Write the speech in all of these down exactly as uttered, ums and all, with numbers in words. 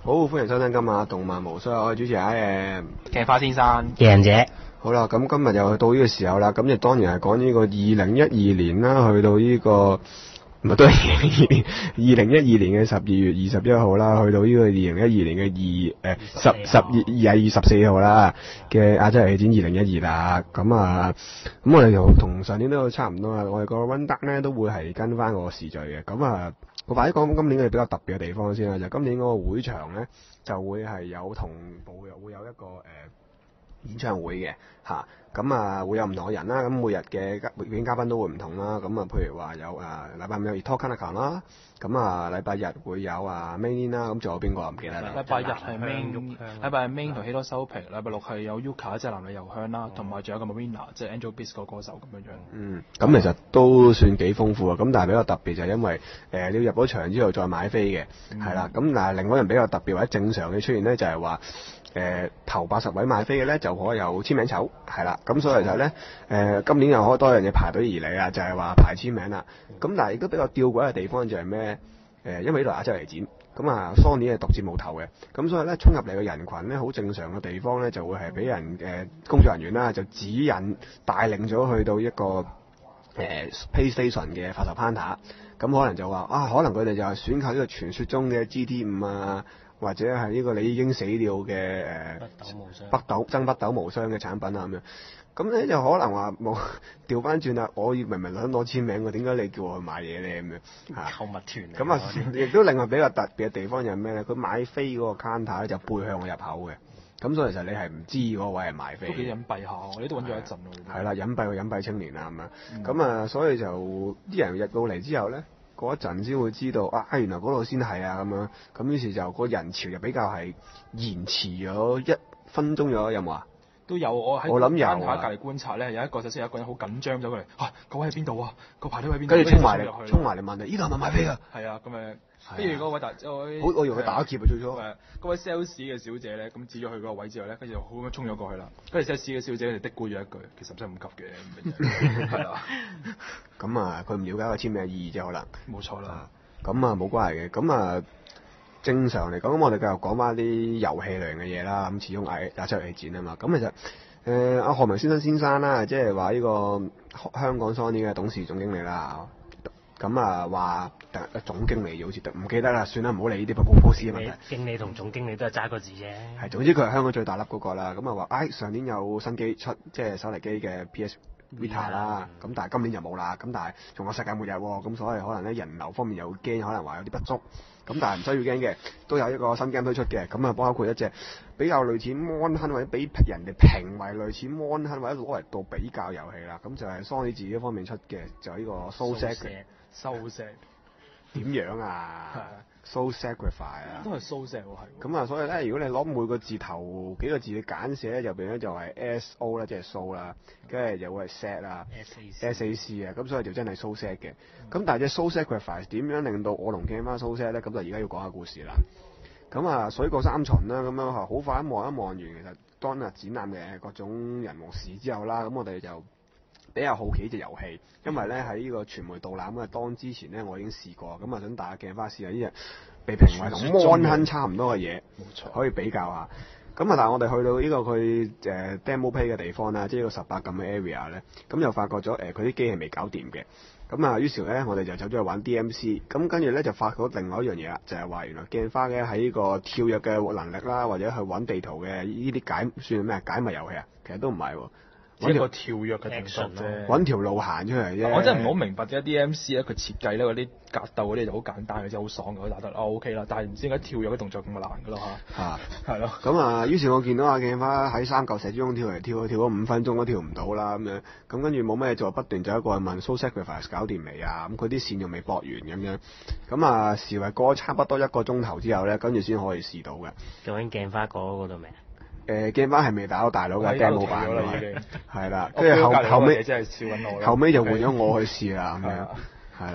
好，歡迎收聽今晚動漫無雙，我係主持人 I M 鏡花先生， 贏者。 好啦，咁今日又到呢個時候啦，咁就當然係講呢個二零一二年啦，去到呢、這個唔係都係二零一二年嘅十二月二十一號啦，去到呢個二零一二年嘅二誒十十二二月二十四號啦嘅亞洲遊戲展二零一二啦，咁啊，咁我哋就同上年都差唔多啦，我哋個 run down 咧都會係跟翻個時序嘅，咁啊。我快啲講今年嘅比較特別嘅地方先啦，就今年嗰個會場咧就會係有同步又會有一個誒、呃、演唱會嘅嚇，咁啊會有唔同嘅人啦，咁每日嘅表演嘉賓都會唔同啦，咁啊譬如話有啊禮拜五有 Ito Kaneko 啦，咁啊禮拜日會有啊 Main 啦，咁仲有邊個唔記得啦？ 禮拜日係 Main，禮拜日 Main 同 Hito 收皮，禮拜六係有 Yuka 即係男女油香啦，同埋仲有個 Marina 即係 Angel Beats 個歌手咁樣樣。 嗯，咁其實都算幾豐富啊，咁但係比較特別就係因為誒、呃、你要入咗場之後再買飛嘅，係、嗯、啦，咁但係另外一樣比較特別或者正常嘅出現咧就係話。誒、呃、頭八十位買飛嘅咧就可以有簽名籌，係啦，咁所以就咧誒、呃、今年又可以多樣嘢排隊而嚟啊，就係、是、話排簽名啦。咁但係亦都比較吊詭嘅地方就係咩誒？因為呢度亞洲遊戲展，咁啊 Sony 係獨佔無頭嘅，咁所以咧衝入嚟嘅人群咧好正常嘅地方咧就會係俾人誒、呃、工作人員啦就指引帶領咗去到一個誒、呃、PlayStation 嘅發售攤塔，咁可能就話啊，可能佢哋就係選購呢個傳說中嘅 G T 五啊。或者係呢個你已經死掉嘅誒、呃、北斗爭北斗無雙嘅產品啊咁樣，咁咧就可能話冇調翻轉啦，我明明想攞簽名嘅，點解你叫我去買嘢咧咁樣嚇？購物團咁啊，亦都另外比較特別嘅地方就係咩咧？佢買飛嗰個 counter 咧就背向我入口嘅，咁所以其實你係唔知嗰個位係買飛。都幾隱蔽下，我呢度揾咗一陣喎。係啦，隱蔽個隱蔽青年啊咁樣，咁、嗯、啊，所以就啲人入到嚟之後咧。嗰一陣先會知道啊，原來嗰度先係啊咁樣，咁於是就個人潮就比較係延遲咗一分鐘咗，有冇啊？都有，我喺攤台隔離觀察咧，有一個首先有一個人好緊張走過嚟，啊，嗰位喺邊度啊？個排隊喺邊度？跟住衝埋嚟，衝埋嚟問你，呢度係咪買飛啊？係啊，咁誒，跟住嗰位大，我我以為佢打劫啊，最初誒，嗰位 sales 嘅小姐咧，咁指咗佢嗰個位之後咧，跟住就好咁衝咗過去啦。跟住 sales 嘅小姐就嘀咕咗一句，其實唔使咁急嘅，係啊。咁啊，佢唔了解個簽名意義啫，可能。冇錯啦。咁啊，冇關係嘅。咁啊，正常嚟講，咁我哋繼續講翻啲遊戲類型嘅嘢啦。咁始終係亞洲遊戲展啊嘛。咁其實誒阿何文先生先生啦，即係話呢個香港 Sony 嘅董事總經理啦。咁啊話總經理好似唔記得啦，算啦，唔好理呢啲 pose 嘅問題。 經理同總經理都係揸個字啫。 係，總之佢係香港最大粒嗰個啦。咁啊話，唉、哎，上年有新機出，即係手提機嘅 P S Vita 啦。咁但係今年就冇啦。咁但係仲有世界末日喎，咁所以可能咧人流方面又驚，可能話有啲不足。咁但係唔需要驚嘅，都有一個新 game 推出嘅。咁啊包括一隻比較類似 Mon Hun 或者俾人哋評為類似 Mon Hun 或者攞嚟到比較遊戲啦。咁就係 Sony 自己方面出嘅，就係呢個 Soul Sacrifice。Soul Sacrifice 點樣啊？Soul Sacrifice 啊，都係 Soul Sacrifice 喎，係。咁啊，所以咧，如果你攞每個字頭幾個字你簡寫咧，入邊咧就係 S O 啦，即係 Soul 啦，跟住就會係 Set 啦 ，S A C 啊，咁所以就真係 Soul Set 嘅。咁、嗯、但係隻 Soul Sacrifice 點樣令到我同 Game 翻 Soul Set 咧？咁就而家要講下故事啦。咁啊，水過三巡啦，咁樣好快一望一望完，其實當日展覽嘅各種人和事之後啦，咁我哋就比較好奇呢隻遊戲，因為咧喺呢個傳媒導覽嘅當之前咧，我已經試過，咁啊想大家鏡花試下呢隻被評為同 Mon Hun 差唔多嘅嘢，冇錯，可以比較下。咁啊，但係我哋去到呢個佢誒 demo play 嘅地方啦，即係呢個十八禁嘅 area 咧，咁又發覺咗誒佢啲機係未搞掂嘅。咁啊，於是咧我哋就走咗去玩 D M C，咁跟住咧就發覺另外一樣嘢啦，就係、是、話原來鏡花嘅喺呢個跳躍嘅能力啦，或者去揾地圖嘅呢啲解算係咩解密遊戲啊，其實都唔係喎。一個跳躍嘅動作啫，揾條路行出嚟啫。我真係唔好明白點解 D M C 咧，佢設計咧嗰啲格鬥嗰啲就好簡單嘅啫，好爽嘅，可以打得哦 OK 啦。但係唔知點解跳躍嘅動作咁難嘅咯嚇。嚇，係咯。咁啊，於是我見到阿鏡花喺三嚿石之中跳嚟跳去，跳咗五分鐘都跳唔到啦咁樣。咁跟住冇咩做，不斷就一個問 Soul Sacrifice 搞掂未啊？咁佢啲線又未駁完咁樣。咁啊，時為過差不多一個鐘頭之後咧，跟住先可以試到嘅。 究竟鏡花過嗰度未啊？ 誒 game 翻係未打到大佬嘅 demo 版嘅，係啦，跟住後後尾後尾就換咗我去試啦咁樣，係啦，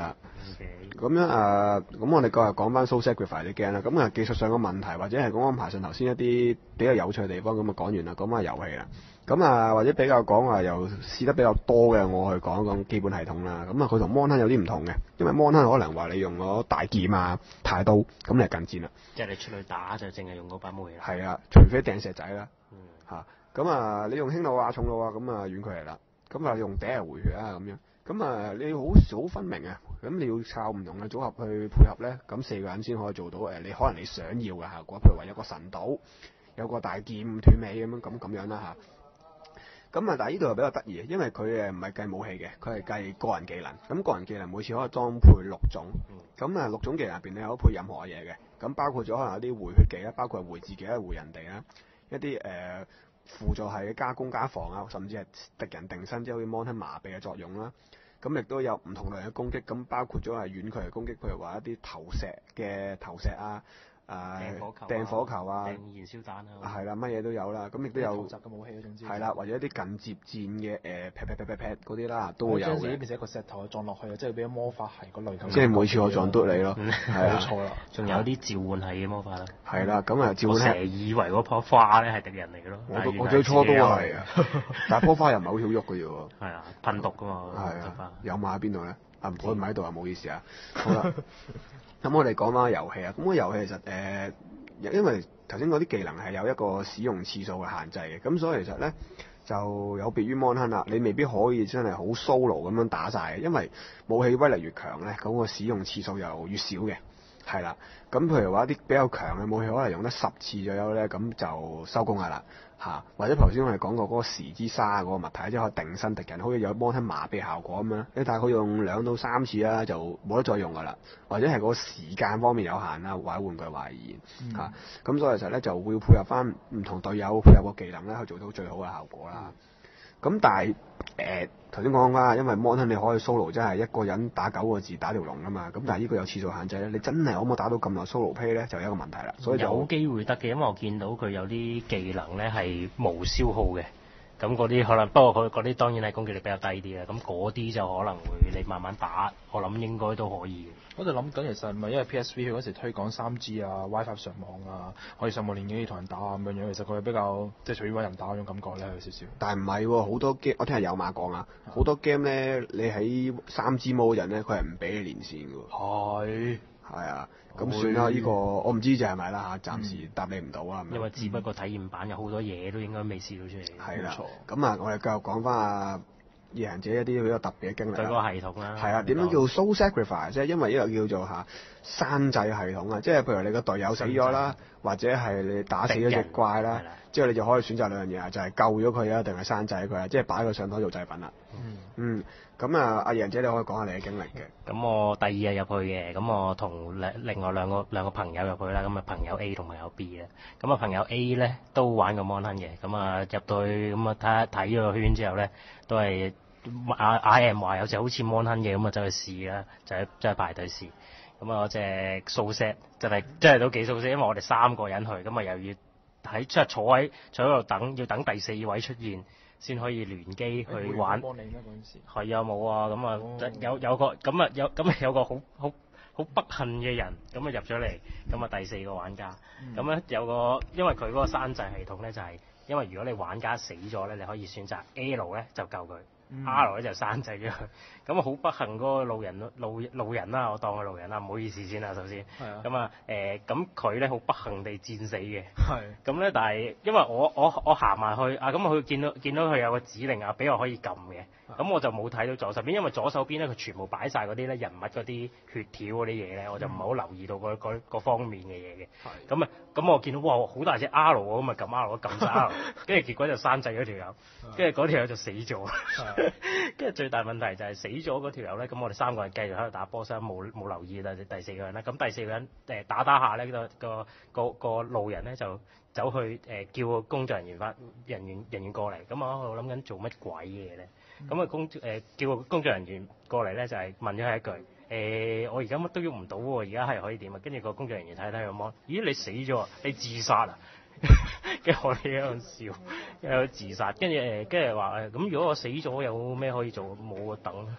咁樣誒，咁、呃、我哋今日講翻 Soul Sacrifice 啲 game 啦。咁啊技術上嘅問題，或者係講講爬上頭先一啲比較有趣嘅地方，咁啊講完啦，講下遊戲啦。咁啊或者比較講話又試得比較多嘅，我去講一講基本系統啦。咁啊佢同 Mon 有啲唔同嘅，因為 Mon 可能話你用咗大劍啊、太刀，咁你係近戰啦。 即係你出去打就淨係用嗰把武器啦。 係啊，除非掟石仔啦。 嗯。 嚇，咁啊你用輕弩啊、重弩啊，咁啊遠距離啦。咁啊用第一回血啊咁樣。咁啊，你好好分明啊！咁你要靠唔同嘅組合去配合咧，咁四個人先可以做到誒，你可能你想要嘅效果，譬如話有個神島，有個大劍斷尾咁樣咁咁樣啦嚇。咁啊，但係呢度又比較得意，因為佢誒唔係計武器嘅，佢係計個人技能。咁個人技能每次可以裝配六種，咁啊六種技能入邊你可以配任何嘢嘅。咁包括咗可能有啲回血技啦，包括係回自己啦、回人哋啦，一啲誒。呃輔助係加攻加防啊，甚至係敵人定身，即係好似 Mon 麻痹嘅作用啦。咁亦都有唔同類型嘅攻擊，咁包括咗係遠距離攻擊，譬如話一啲投石嘅投石啊，誒、呃、掟火球啊，掟燃燒彈啊， 係啦，乜嘢都有啦。咁亦都有集嘅武器總之係啦，或者一啲近接戰嘅誒劈劈劈劈劈嗰啲啦，都會有嘅。將自己變成一個石頭撞落去啊，即係俾魔法係個雷頭。 即係每次我撞篤你咯，係冇錯啦。仲有啲召喚係嘅魔法啦。 係啦，咁啊召喚係。我成日以為嗰樖花咧係敵人嚟嘅咯。 我我最初都係啊，但係樖花又唔係好曉喐嘅啫喎。 係啊，噴毒㗎嘛。 係啊。有馬喺邊度咧？啊，我唔喺度啊，唔好意思啊。好啦，咁我哋講翻遊戲啊。咁個遊戲其實誒。呃因為頭先嗰啲技能係有一個使用次數嘅限制嘅，咁所以其實咧就有別於 Mon 啦，你未必可以真係好 solo 咁樣打晒嘅，因為武器威力越強咧，咁個使用次數又越少嘅，係啦。咁譬如話一啲比較強嘅武器，可能用得十次左右咧，咁就收工㗎啦嚇。或者頭先我哋講過嗰個時之沙嗰個物體，即係可以定身敵人，好似有 Mon 麻痹效果咁樣，你大概用兩到三次啦，就冇得再用㗎啦。或者係個時間方面有限啦，或者換句話而言嚇。咁、嗯啊、所以其實咧就會配合翻唔同隊友配合個技能咧，去做到最好嘅效果啦。咁但係誒頭先講啦，因為 Mon 你可以 solo 真係一個人打九個字打條龍㗎嘛，咁但係呢個有次數限制咧，你真係可唔可以打到咁耐 solo play 咧，就有一個問題啦。所以有機會得嘅，因為我見到佢有啲技能咧係無消耗嘅，咁嗰啲可能不過佢嗰啲當然係攻擊力比較低啲嘅，咁嗰啲就可能會你慢慢打，我諗應該都可以嘅。 我哋諗緊其實唔係因為 P S V 佢嗰時推廣三 G 啊、WiFi 上網啊，可以上網連機同人打啊咁樣樣，其實佢係比較即係隨便揾人打嗰種感覺咧，有少少。但係唔係喎，好多 game 我聽日有馬講啊，好多 game 咧，你喺三 G mode 嗰陣咧，佢係唔俾你連線嘅喎。係。係啊，咁算啦，呢、呢個我唔知就係咪啦嚇，暫時答你唔到啊。 因為只不過體驗版有好多嘢都應該未試到出嚟。 係啦。咁啊，我哋繼續講翻啊。夜行者一啲比較特別嘅經歷， 對個系統啦， 係啊，點樣叫 Soul Sacrifice？即係因為呢個叫做嚇山寨系統啊，即係譬如你個隊友死咗啦，或者係你打死咗隻怪啦，之後你就可以選擇兩樣嘢啊，就係、是、救咗佢啊，定係山寨佢啊，即係擺佢上台做祭品啦。嗯。嗯。咁啊，阿夜行者你可以講下你嘅經歷嘅。 咁我第二日入去嘅，咁我同另另外兩個兩個朋友入去啦，咁啊朋友 A 同朋友 B 咧，咁啊朋友 A 咧都玩過 Mon 嘅，咁啊入到去咁啊睇睇咗個圈之後咧，都係。阿 I M 話有隻好似 Mon 嘅咁啊，走去試啦，就係即係排隊試。咁啊，我隻 Soul Set 就係即係都幾 Soul Set，因為我哋三個人去，咁啊又要喺即係坐喺坐喺度等，要等第四位出現先可以聯機去玩。幫你咩嗰陣時？係啊，冇啊，咁啊、哦、有有個咁啊有咁啊有個好好好不幸嘅人咁啊入咗嚟，咁啊第四個玩家，咁咧、嗯、有個因為佢嗰個山寨系統咧就係、是、因為如果你玩家死咗咧，你可以選擇 L 咧就救佢。嗯、R 咧就山寨咗佢，咁啊好不幸嗰個路人路路人啦，我當佢路人啦，唔好意思先啦，首先。係啊。咁啊誒，咁佢咧好不幸地戰死嘅。係。咁咧，但係因為我我我行埋去啊，咁佢見到見到佢有個指令啊，俾我可以撳嘅。咁我就冇睇到左手邊，因為左手邊咧佢全部擺晒嗰啲咧人物嗰啲血條嗰啲嘢咧，我就唔係好留意到嗰嗰嗰方面嘅嘢嘅。係。咁啊，咁我見到哇好大隻 R 喎，咁咪撳 R，撳晒 R，跟住結果就山寨咗條友，跟住嗰條友就死咗。跟住最大問題就係死咗嗰條友咧，咁我哋三個人繼續喺度打波，所以冇冇留意啦。第四個人咧，咁第四個人誒打打下咧，個個個個路人咧就走去誒、呃、叫個工作人員翻人員人員過嚟，咁我我諗緊做乜鬼嘢咧？咁啊、嗯、工誒、呃、叫個工作人員過嚟咧，就係、是、問咗佢一句誒、呃，我而家乜都喐唔到喎，而家係可以點啊？跟住個工作人員睇睇個 mon，咦你死咗，你自殺啊？跟住我哋喺度笑，喺度自殺，跟住誒，跟住話誒，咁如果我死咗有咩可以做？冇啊，等。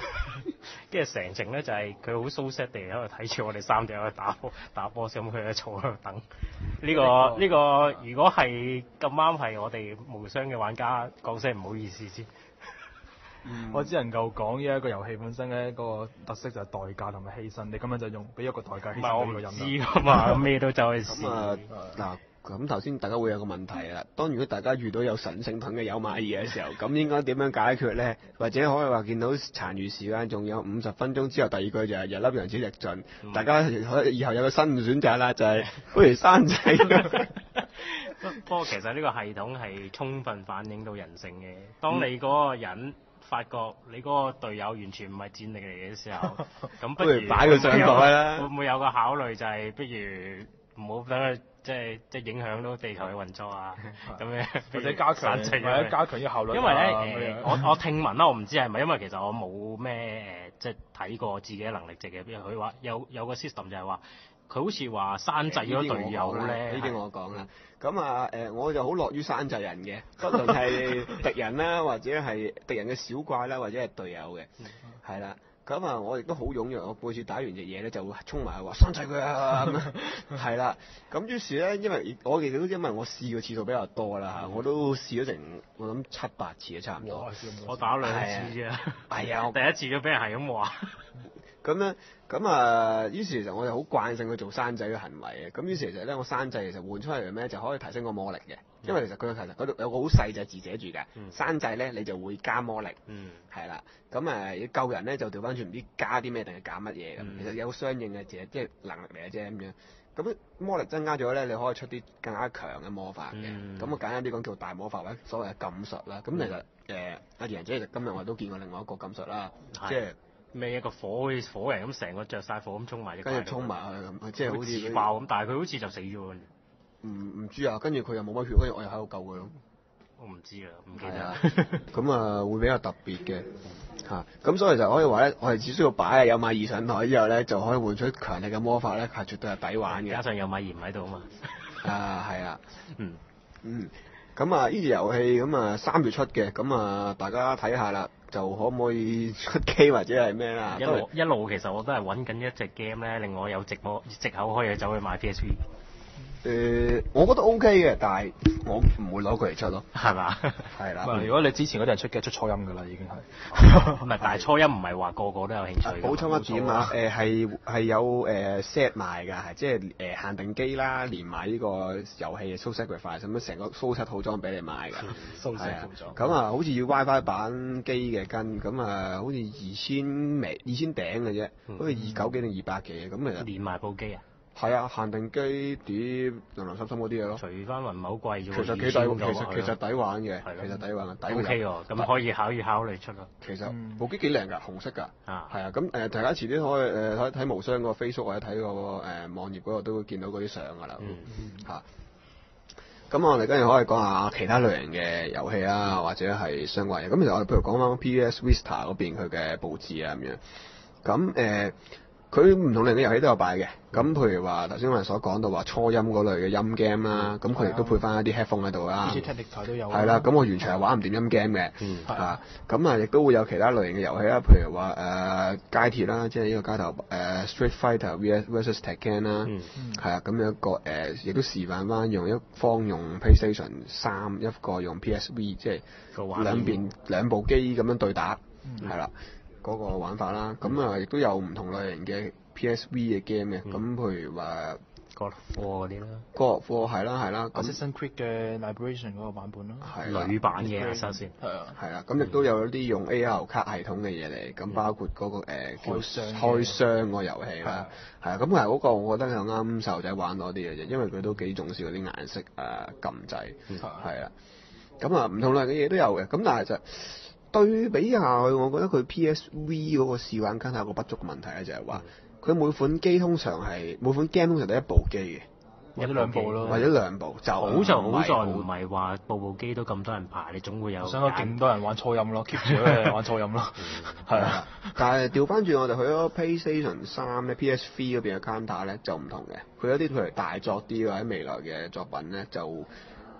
跟住成程咧就係佢好蘇 set 地喺度睇住我哋三隻喺度打波打波，咁佢喺坐喺度等。呢、個呢、個如果係咁啱係我哋無雙嘅玩家，講聲唔好意思先。 嗯、我只能夠講呢一個遊戲本身咧，嗰、嗰個特色就係代價同埋犧牲。你咁樣就用俾一個代價犧牲俾呢個人。唔係我唔知㗎嘛，咩都走去試。 咁啊嗱，咁頭先大家會有個問題啦。當如果大家遇到有神聖盾嘅有馬爾嘅時候，咁應該點樣解決咧？或者可以話見到殘餘時間仲有五十分鐘之後，第二句就係日粒陽子力盡。嗯、大家可以以後有個新嘅選擇啦，就係、是、不如山仔。 不過其實呢個系統係充分反映到人性嘅。當你嗰個人、嗯發覺你嗰個隊友完全唔係戰力嚟嘅時候，咁不如擺佢上台啦。 會唔會有個考慮就係、是，不如唔好等佢即係即係影響到地球嘅運作啊？咁樣或者加強，或者加強啲效率。 因為咧誒，我我聽聞啦，我唔知係咪，因為其實我冇咩誒，即係睇過自己嘅能力值嘅。譬如佢話有有個 system 就係話。佢好似話山寨咗隊友咧， 呢啲我講啦。咁啊誒，我就好樂於山寨人嘅，不論係敵人啦，或者係敵人嘅小怪啦，或者係隊友嘅，係啦。咁啊，我亦都好踴躍，我每次打完隻嘢咧，就會衝埋去話山寨佢啊咁樣，係啦。咁於是咧，因為我亦都因為我試嘅次數比較多啦，我都試咗成我諗七八次啊，差唔多。 我打兩次啫。 係啊， 我第一次都俾人係咁話。 咁咧，咁啊，於是其實我就好慣性去做山仔嘅行為嘅。咁於是其實咧，我山仔其實換出嚟咩就可以提升個魔力嘅。因為其實佢其實嗰度有個好細隻字寫住嘅，嗯、山仔咧你就會加魔力，係啦、嗯。咁誒要救人咧就調翻轉唔知加啲咩定係減乜嘢咁。嗯、其實有相應嘅字，即係能力嚟嘅啫咁樣。咁魔力增加咗咧，你可以出啲更加強嘅魔法嘅。咁我、嗯、簡單啲講叫大魔法或者所謂嘅禁術啦。咁、嗯、其實誒阿賢姐其實今日我都見過另外一個禁術啦，即係。 咩一個火好似火人咁，成個着晒火咁衝埋， 跟住衝埋去咁，即係好似自爆咁。但係佢好似就死咗。 唔唔知啊，跟住佢又冇乜血，跟住我又喺度救佢咯。 我唔知啊，唔記得。 咁啊，會比較特別嘅嚇。咁所以就可以話咧，我哋只需要擺有馬爾上台之後咧，就可以換出強力嘅魔法咧，係絕對係抵玩嘅。 加上有馬爾唔喺度啊嘛。 啊，係啊。 嗯嗯。咁啊，呢隻遊戲咁啊三月出嘅，咁啊大家睇下啦。就可唔可以出機或者係咩啦？ 一路一路其實我都係揾緊一隻 game 咧，令我有藉口藉口可以走去買 P S V。 誒、呃，我覺得 OK 嘅，但係我唔會攞佢嚟出咯， 係嘛？ 係啦。 如果你之前嗰啲人出嘅出初音㗎啦，已經係。 唔係，但係初音唔係話個個都有興趣。 補充一點啊，誒係係有誒 set 賣㗎，係即係誒、呃、限定機啦，連埋呢個遊戲嘅 Soul Sacrifice 咁樣成個 Soul 七套裝俾你買㗎。 Soul 七套裝。 咁啊，好似要 WiFi 版機嘅跟，咁啊好似二千微二千頂嘅啫，好似二九幾定二百幾嘅，咁其實。 連埋部機啊？ 係啊，限定機碟零零濕濕嗰啲嘢咯。 除翻雲唔係好貴啫喎。 其實幾抵，其實其實抵玩嘅，其實抵玩嘅，抵 O K 喎，咁可以考慮考慮出咯。 其實部機幾靚㗎，紅色㗎。啊。係啊，咁誒大家遲啲可以誒睇睇無雙嗰個 Facebook 或者睇個誒網頁嗰度都會見到嗰啲相㗎啦。嗯。嚇。咁我哋跟住可以講下其他類型嘅遊戲啊，或者係相關嘅。咁其實我哋譬如講翻 P S Vita 嗰邊佢嘅佈置啊咁樣。咁誒。佢唔同類型嘅遊戲都有擺嘅，咁譬如話頭先我哋所講到話初音嗰類嘅音 game 啦，咁佢亦都配翻一啲 headphone 喺度啦。 好似 Technic 都有。 係啦，咁我完全係玩唔掂音 game 嘅，嚇，咁啊亦都會有其他類型嘅遊戲啦，譬如話誒街鐵啦，即係呢個街頭誒 Street Fighter versus Tekken 啦，係啊，咁有一個誒亦都示範翻用一方用 PlayStation 三，一個用 P S V，即係兩邊兩部機咁樣對打，係啦。嗰個玩法啦，咁啊亦都有唔同類型嘅 P S V 嘅 game 嘅，咁、嗯、譬如話 God of War 嗰啲啦 God of War 係啦係啦 Assassin's Creed 嘅 Liberation 嗰個版本咯， 係女版嘅首先， 係啊，係啦，咁亦都有一啲用 A R 卡系統嘅嘢嚟，咁、嗯、包括嗰、那個誒、呃、開箱開箱個遊戲啦，係啊，咁其實嗰個我覺得係啱細路仔玩多啲嘅啫，因為佢都幾重視嗰啲顏色啊撳掣，係啊，咁啊唔同類嘅嘢都有嘅，咁但係就。對比下去，我覺得佢 P S V 嗰個試玩卡有個不足嘅問題咧，就係話佢每款機通常係每款 game 通常得一部機嘅， 或者兩部咯， 或者兩部就好就好在唔係話部部機都咁多人排，你總會有。 想講勁多人玩初音咯，keep 住咧玩初音咯，係啊。 但係調翻轉我哋去咗 PlayStation 三咧 P S V 嗰邊嘅 counter 咧就唔同嘅，佢有啲譬如大作啲或者未來嘅作品咧就。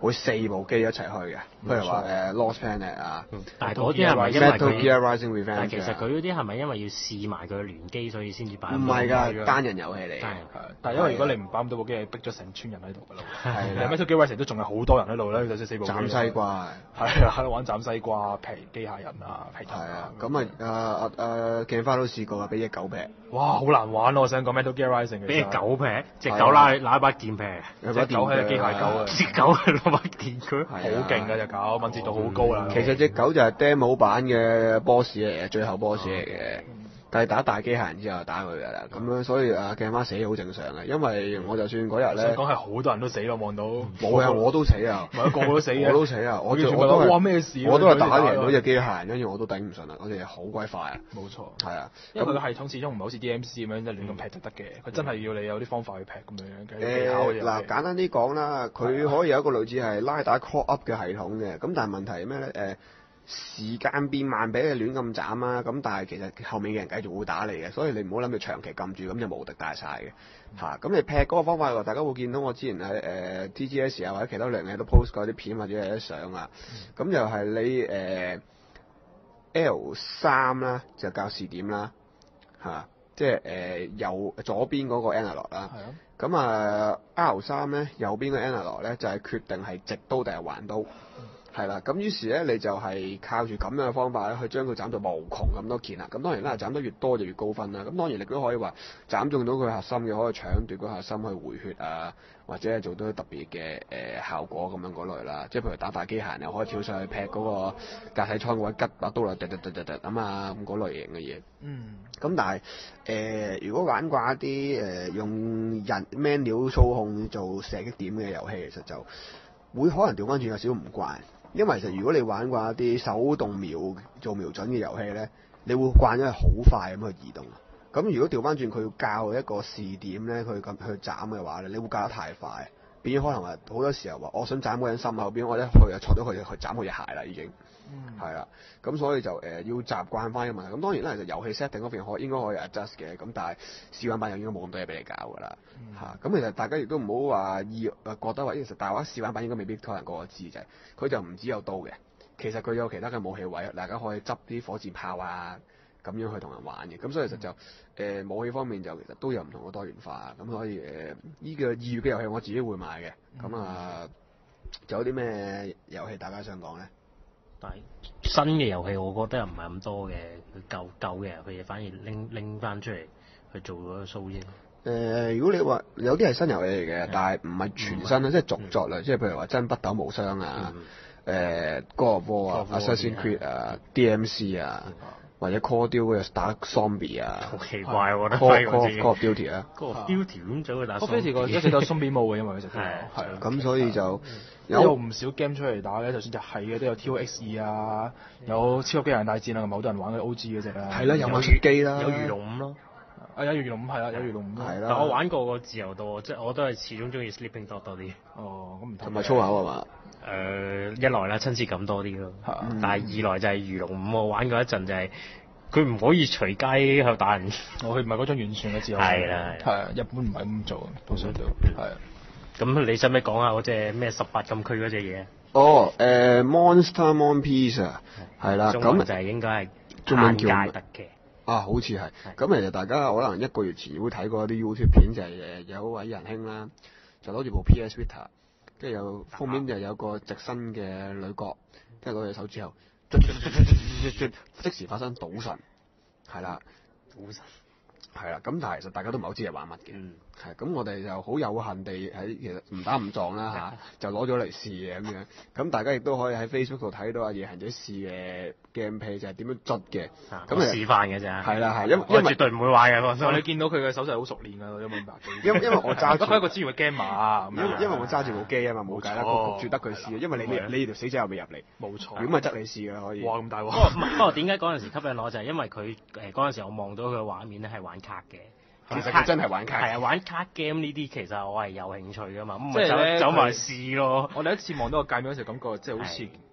會四部機一齊去嘅，譬如話誒 Lost Planet 啊， 但係嗰啲係咪因為 Metal Gear Rising 佢？ Revenge？ 但係其實佢嗰啲係咪因為要試埋佢嘅聯機，所以先至擺？ 唔係㗎，單人遊戲嚟嘅。 但係因為如果你唔擺咁多部機，係逼咗成村人喺度㗎啦。 係啦。Metal Gear Rising 都仲係好多人喺度咧，就算四部機。 斬西瓜。 係啊，喺度玩斬西瓜、劈機械人啊、劈頭。係啊，咁啊誒誒鏡花都試過啊，俾隻狗劈。 哇，好難玩咯！我想講 Metal Gear Rising 俾隻狗劈，隻狗拉拉一把劍劈， 隻狗係機械狗啊， 隻狗係攞把劍佢， 好勁㗎隻狗，敏捷度好高啦。 其實隻狗就係 demo 版嘅 boss 嚟嘅，最後 boss 嚟嘅。但係打大機械人之後打佢㗎啦，咁樣所以啊鏡花死好正常嘅，因為我就算嗰日咧， 講係好多人都死咯，望到冇啊，我都死啊， 唔係個個都死嘅， 我都死啊，我我都哇咩事？ 我都係打贏嗰隻機械人，跟住我都頂唔順啦，嗰隻好鬼快啊！ 冇錯， 係啊， 因為佢個系統始終唔係好似 D M C 咁樣即係亂咁劈就得嘅，佢真係要你有啲方法去劈咁樣嘅。誒嗱簡單啲講啦，佢可以有一個類似係拉打 call up 嘅系統嘅，咁但係問題係咩咧？誒。時間變慢俾你亂咁斬啊！咁但係其實後面嘅人繼續會打你嘅，所以你唔好諗住長期撳住咁就無敵大晒嘅嚇。咁、嗯啊、你劈嗰個方法，大家會見到我之前喺誒、呃、T G S 啊或者其他兩嘢都 post 過啲片或者係啲相啊。咁就係你誒、呃、L 三啦，就較視點啦嚇、啊，即係誒右左邊嗰個 analog 啦。係啊。咁啊 R 三咧右邊嘅 analog 咧就係、是、決定係直刀定係橫刀。係啦，咁於是咧你就係靠住咁樣嘅方法咧，去將佢斬到無窮咁多件啦。咁當然啦，斬得越多就越高分啦。咁當然你都可以話斬中到佢核心嘅，可以搶奪個核心去回血啊，或者係做到特別嘅誒、呃、效果咁樣嗰類啦。即係譬如打大機械人又可以跳上去劈嗰個駕駛艙嗰位，吉把刀嚟，突突突突突咁啊咁嗰類型嘅嘢。嗯。咁但係誒、呃，如果玩慣一啲誒、呃、用人 manual 操控做射擊點嘅遊戲，其實就會可能調翻轉有少少唔慣。因為其實如果你玩慣一啲手動瞄做瞄準嘅遊戲咧，你會慣咗係好快咁去移動。咁如果調翻轉佢要校一個視點咧，佢咁去斬嘅話咧，你會校得太快，變咗可能話好多時候話我想斬嗰人心後邊，我一去就錯咗佢去斬佢隻鞋啦已經。嗯。係啦，咁所以就誒、呃、要習慣翻嘅問題。咁當然啦，其實遊戲 setting 嗰邊可應該可以 adjust 嘅，咁但係試玩版又應該冇咁多嘢俾你搞㗎啦。嗯。嚇、啊，咁其實大家亦都唔好話意誒覺得話，其實大話試玩版應該未必可能個個知就係，佢就唔只有刀嘅，其實佢有其他嘅武器位，大家可以執啲火箭炮啊，咁樣去同人玩嘅。咁所以其實就誒、呃、武器方面就其實都有唔同嘅多元化。咁所以誒呢、呃這個二月嘅遊戲我自己會買嘅。咁、嗯、啊，仲有啲咩遊戲大家想講咧？ 但係新嘅遊戲，我覺得又唔係咁多嘅，舊舊嘅遊戲反而拎拎翻出嚟去做嗰個 show 啫。誒， 如果你話有啲係新遊戲嚟嘅，但係唔係全新啦，即係續作啦，即係譬如話真不朽無雙啊，誒 God of War 啊 ，Assassin's Creed 啊 ，D M C 啊，或者 Call of Duty 打 zombie 啊， 好奇怪我覺得。 Call of Duty 啊 ，Call of Duty 咁走去打 zombie 個一直都 zombie 冇嘅，因為佢實係係咁所以就。 有唔少 game 出嚟打咧，就算日系嘅都有 T O X 二啊，有超級機械人大戰啊，咁好多人玩嘅 O G 嗰隻啊。 係啦，有冇出機啦？ 有魚龍五咯。 啊，有魚龍五係啦，有魚龍五。 係啦。 但我玩過個自由度，即係我都係始終中意 Sleeping Dog 多啲。 哦，咁唔同。 同埋粗口係嘛？ 誒，一來啦，親切感多啲咯。但係二來就係魚龍五，我玩過一陣就係佢唔可以隨街喺度打人。 我佢唔係嗰種完全嘅自由。 係啦。 係啊，日本唔係咁做，多數都係啊。 咁你使唔使講下嗰隻咩十八禁區嗰隻嘢？ 哦，誒、呃、Monster Mon Piece 啊，係啦，咁就係應該係中文叫界特嘅。 啊，好似係。咁其實大家可能一個月前會睇過啲 YouTube 片，就係、是、誒有位仁兄啦，就攞住部 P S Vita，跟住有封面就有個直身嘅女角，跟住攞隻手之後，即時發生賭神，係啦， 賭神。 係啦，咁但係其實大家都唔係好知係玩乜嘅，係咁、嗯、我哋就好有幸地喺其實唔打唔撞啦嚇，就攞咗嚟試嘅咁樣，咁大家亦都可以喺 Facebook 度睇到阿夜行者試嘅 gameplay 就係點樣捽嘅， 咁係示範嘅啫， 係啦係，因因為絕對唔會玩嘅， 我你見到佢嘅手勢好熟練㗎，我都明白。 因因為我揸住， 佢係一個專業嘅 gamer， 因因為我揸住部機啊嘛，冇計啦，焗住得佢試，因為你你你條死仔又未入嚟， 冇錯， 如果咪執你試㗎可以。 哇咁大鑊！ 不過點解嗰陣時吸引我就係因為佢誒嗰陣時我望到佢嘅畫面咧係玩卡嘅。 其實佢真係玩卡， 係啊，玩卡 game 呢啲其實我係有興趣噶嘛，咁咪走走埋試咯。 我第一次望到個界面嗰時，感覺即係好似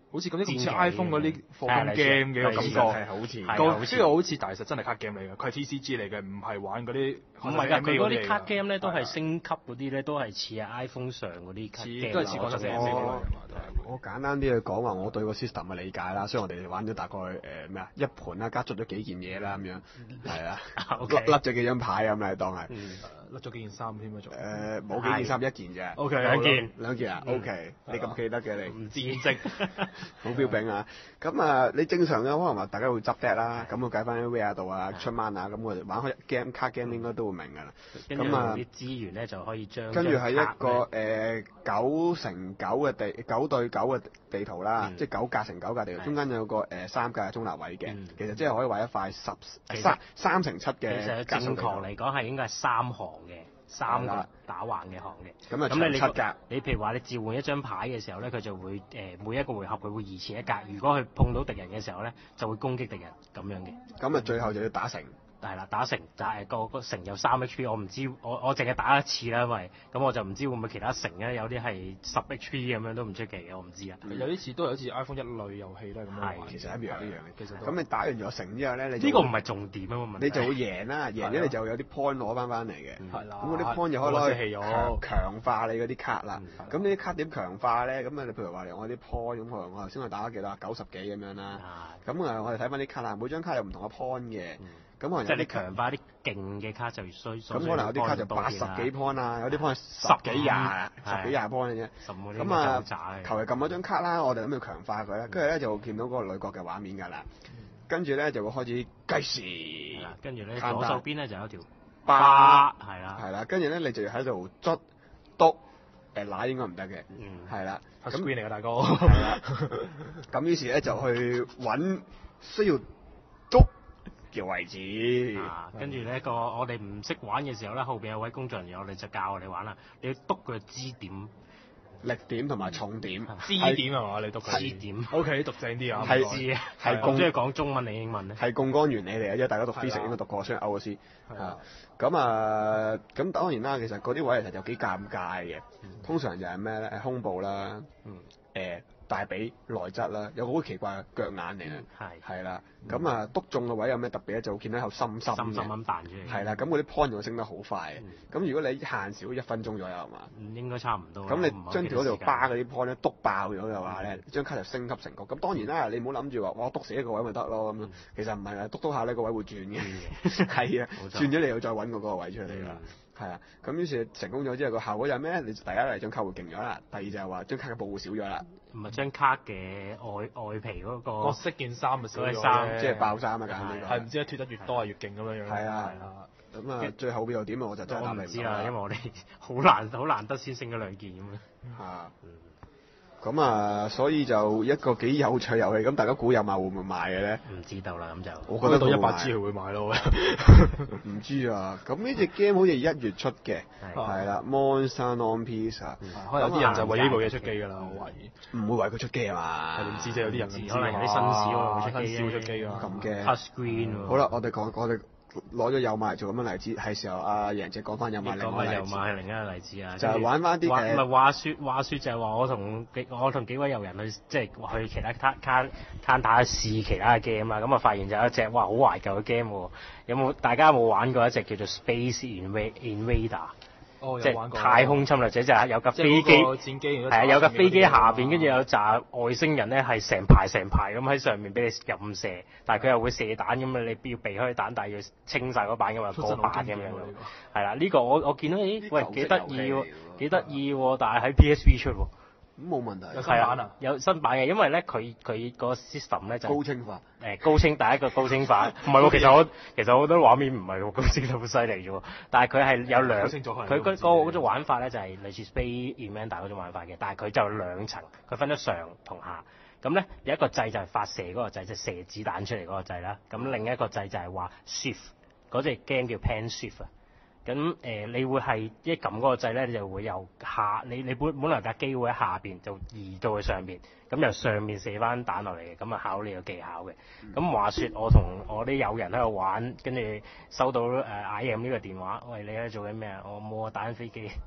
好似咁啲似 iPhone 嗰啲課金 game 嘅感覺， 係好似， 個即係好似，但係實真係卡 game 嚟嘅，佢係 T C G 嚟嘅，唔係玩嗰啲。 唔係㗎，佢嗰啲卡 game 咧都係升級嗰啲咧，都係似啊 iPhone 上嗰啲卡 game， 都係似嗰隻 game 我我簡單啲去講話，我對個 system 嘅理解啦，所以我哋玩咗大概誒咩啊一盤啦，加咗咗幾件嘢啦咁樣，係啊，甩甩咗幾張牌咁嚟當係。 甩咗幾件衫添啊仲？ 誒冇幾件衫，一件啫。 O K 兩件兩件啊 ？O K，你咁記得嘅你？ 唔知職， 好標炳啊！咁啊，你正常嘅可能話大家會執 deck 啦，咁我計翻喺 Where 度啊，出 man 啊，咁我哋玩開 game 卡 game 應該都會明㗎啦。 咁啊，啲資源咧就可以將跟住係一個誒九乘九嘅地九對九嘅地圖啦，即係九格乘九格地圖，中間有個誒三格嘅中立位嘅，其實即係可以畫一塊十三三乘七嘅。 其實正確嚟講係應該係三行嘅，三個打橫嘅行嘅。 咁啊，長七格。 你譬如話你召喚一張牌嘅時候咧，佢就會誒每一個回合佢會移前一格，如果佢碰到敵人嘅時候咧，就會攻擊敵人咁樣嘅。 咁啊，最後就要打成。 係啦，打成就係個個成有三 H P，我唔知我我淨係打一次啦，因為咁我就唔知會唔會其他成咧有啲係十 H P 咁樣都唔出奇嘅，我唔知啊。 有啲似都係好似 iPhone 一類遊戲都係咁樣玩。 係，其實一樣一樣嘅。 其實咁你打完咗成之後咧，你呢個唔係重點啊嘛，問題你就會贏啦，贏咗你就會有啲 point 攞翻翻嚟嘅。 係啦。 咁嗰啲 point 就可以攞去強強化你嗰啲卡啦。咁呢啲卡點強化咧？咁啊，你譬如話我啲 point 咁，我我頭先我打咗幾多？九十幾咁樣啦。咁啊，我哋睇翻啲卡啦，每張卡有唔同嘅 point 嘅。咁可能即係你強化啲勁嘅卡就需咁可能有啲卡就八十幾 point 啊，有啲 point 十幾廿、十幾廿 point 嘅啫。咁啊，求其撳嗰張卡啦，我哋諗住強化佢啦，跟住咧就見到嗰個女角嘅畫面㗎啦。跟住咧就會開始計時。 跟住咧左手邊咧就有條巴， 係啦， 係啦。跟住咧你就要喺度捽篤，誒奶應該唔得嘅，係啦。 咁 screen 嚟㗎大哥。 係啦。咁於是咧就去揾需要篤嘅位置， 啊，跟住咧個我哋唔識玩嘅時候咧，後邊有位工作人員，我哋就教我哋玩啦。你要篤佢支點、 力點同埋重點， 支點係嘛？你篤佢支點 ，O K，讀正啲啊， 係知係共即係講中文定英文咧？ 係槓桿原理嚟嘅，因為大家讀 physics 應該讀過，所以歐嘅師。係咁啊，咁當然啦，其實嗰啲位其實有幾尷尬嘅，通常就係咩咧？胸部啦，誒。大髀內側啦，有個好奇怪嘅腳眼嚟嘅，係係啦，咁啊篤中嘅位有咩特別咧？就會見到有深深深深咁彈出嚟， 係啦，咁嗰啲 point 就升得好快嘅，咁如果你限少一分鐘左右係嘛？ 應該差唔多。 咁你將條嗰條巴嗰啲 point 咧篤爆咗嘅話咧，張卡就升級成功。咁當然啦，你唔好諗住話我篤死一個位咪得咯咁樣，其實唔係啊，篤篤下呢個位會轉嘅，係啊，轉咗你又再揾個嗰個位出嚟啦。係啊，咁於是成功咗之後個效果就係咩？你第一嚟張卡會勁咗啦，第二就係話張卡嘅保護少咗啦。 唔係張卡嘅外外皮嗰個角色件衫咪少咗衫， 即係爆衫啊！簡單係唔知脫得越多係越勁咁樣樣。 係啊，咁啊最後邊又點啊？我就真係唔知啦，因為我哋好難好難得先升咗兩件咁樣。 嚇！咁啊，所以就一個幾有趣遊戲。咁大家估有馬會唔會買嘅咧？ 唔知道啦，咁就我覺得到一百支佢會買咯。 唔知啊，咁呢隻 game 好似一月出嘅，係啦 ，Monster Non Peace 啊， 可能有啲人就為呢部嘢出機㗎啦，我懷疑。 唔會為佢出機啊嘛？ 係唔知啫，有啲人可能有啲新少會出機， 新少出機啊。 咁嘅。 Touch screen 喎。 好啦，我哋講我哋。攞咗有馬嚟做咁嘅例子，係時候阿贏姐講翻有馬另外有馬係另一個例子啊， 就係玩翻啲誒。唔係話説話説就係話我同幾我同幾位友人去即係去其他卡卡卡打試其他嘅 game 啊，咁啊發現就有一隻哇好懷舊嘅 game 喎，有冇大家有冇玩過一隻叫做 Space Invader？ 哦、 即係太空侵略者，就係有架飛機，係啊，有架飛機下邊，跟住有紮外星人咧，係成排成排咁喺上面俾你任射，但係佢又會射彈咁啊，你要避開彈，但係要清晒嗰版嘅嘛，過版咁樣。係啦，呢、呢個我我見到咦，喂幾得意喎，幾得意喎，但係喺 P S V 出喎。 咁冇問題， 有新版啊？ 有新版嘅，因為咧佢佢個 system 咧就高清化， 誒高清第一個高清版，唔係喎，其實我其實我覺得畫面唔係喎，高清得好犀利啫喎，但係佢係有兩，佢佢個嗰種玩法咧就係類似 Space Invader 嗰種玩法嘅，但係佢就有兩層，佢分咗上同下，咁咧有一個掣就係發射嗰個掣，即係射子彈出嚟嗰個掣啦，咁另一個掣就係話 shift 嗰隻 game 叫 Pan Shift 啊。咁誒、呃，你會係一撳嗰個掣咧，你就會由下，你你本本來架機會喺下邊就移到去上邊，咁由上面射翻彈落嚟嘅，咁啊考你個技巧嘅。咁、嗯、話說我同我啲友人喺度玩，跟住收到誒 I M 呢個電話，喂，你喺度做緊咩啊？我冇啊，打緊飛機。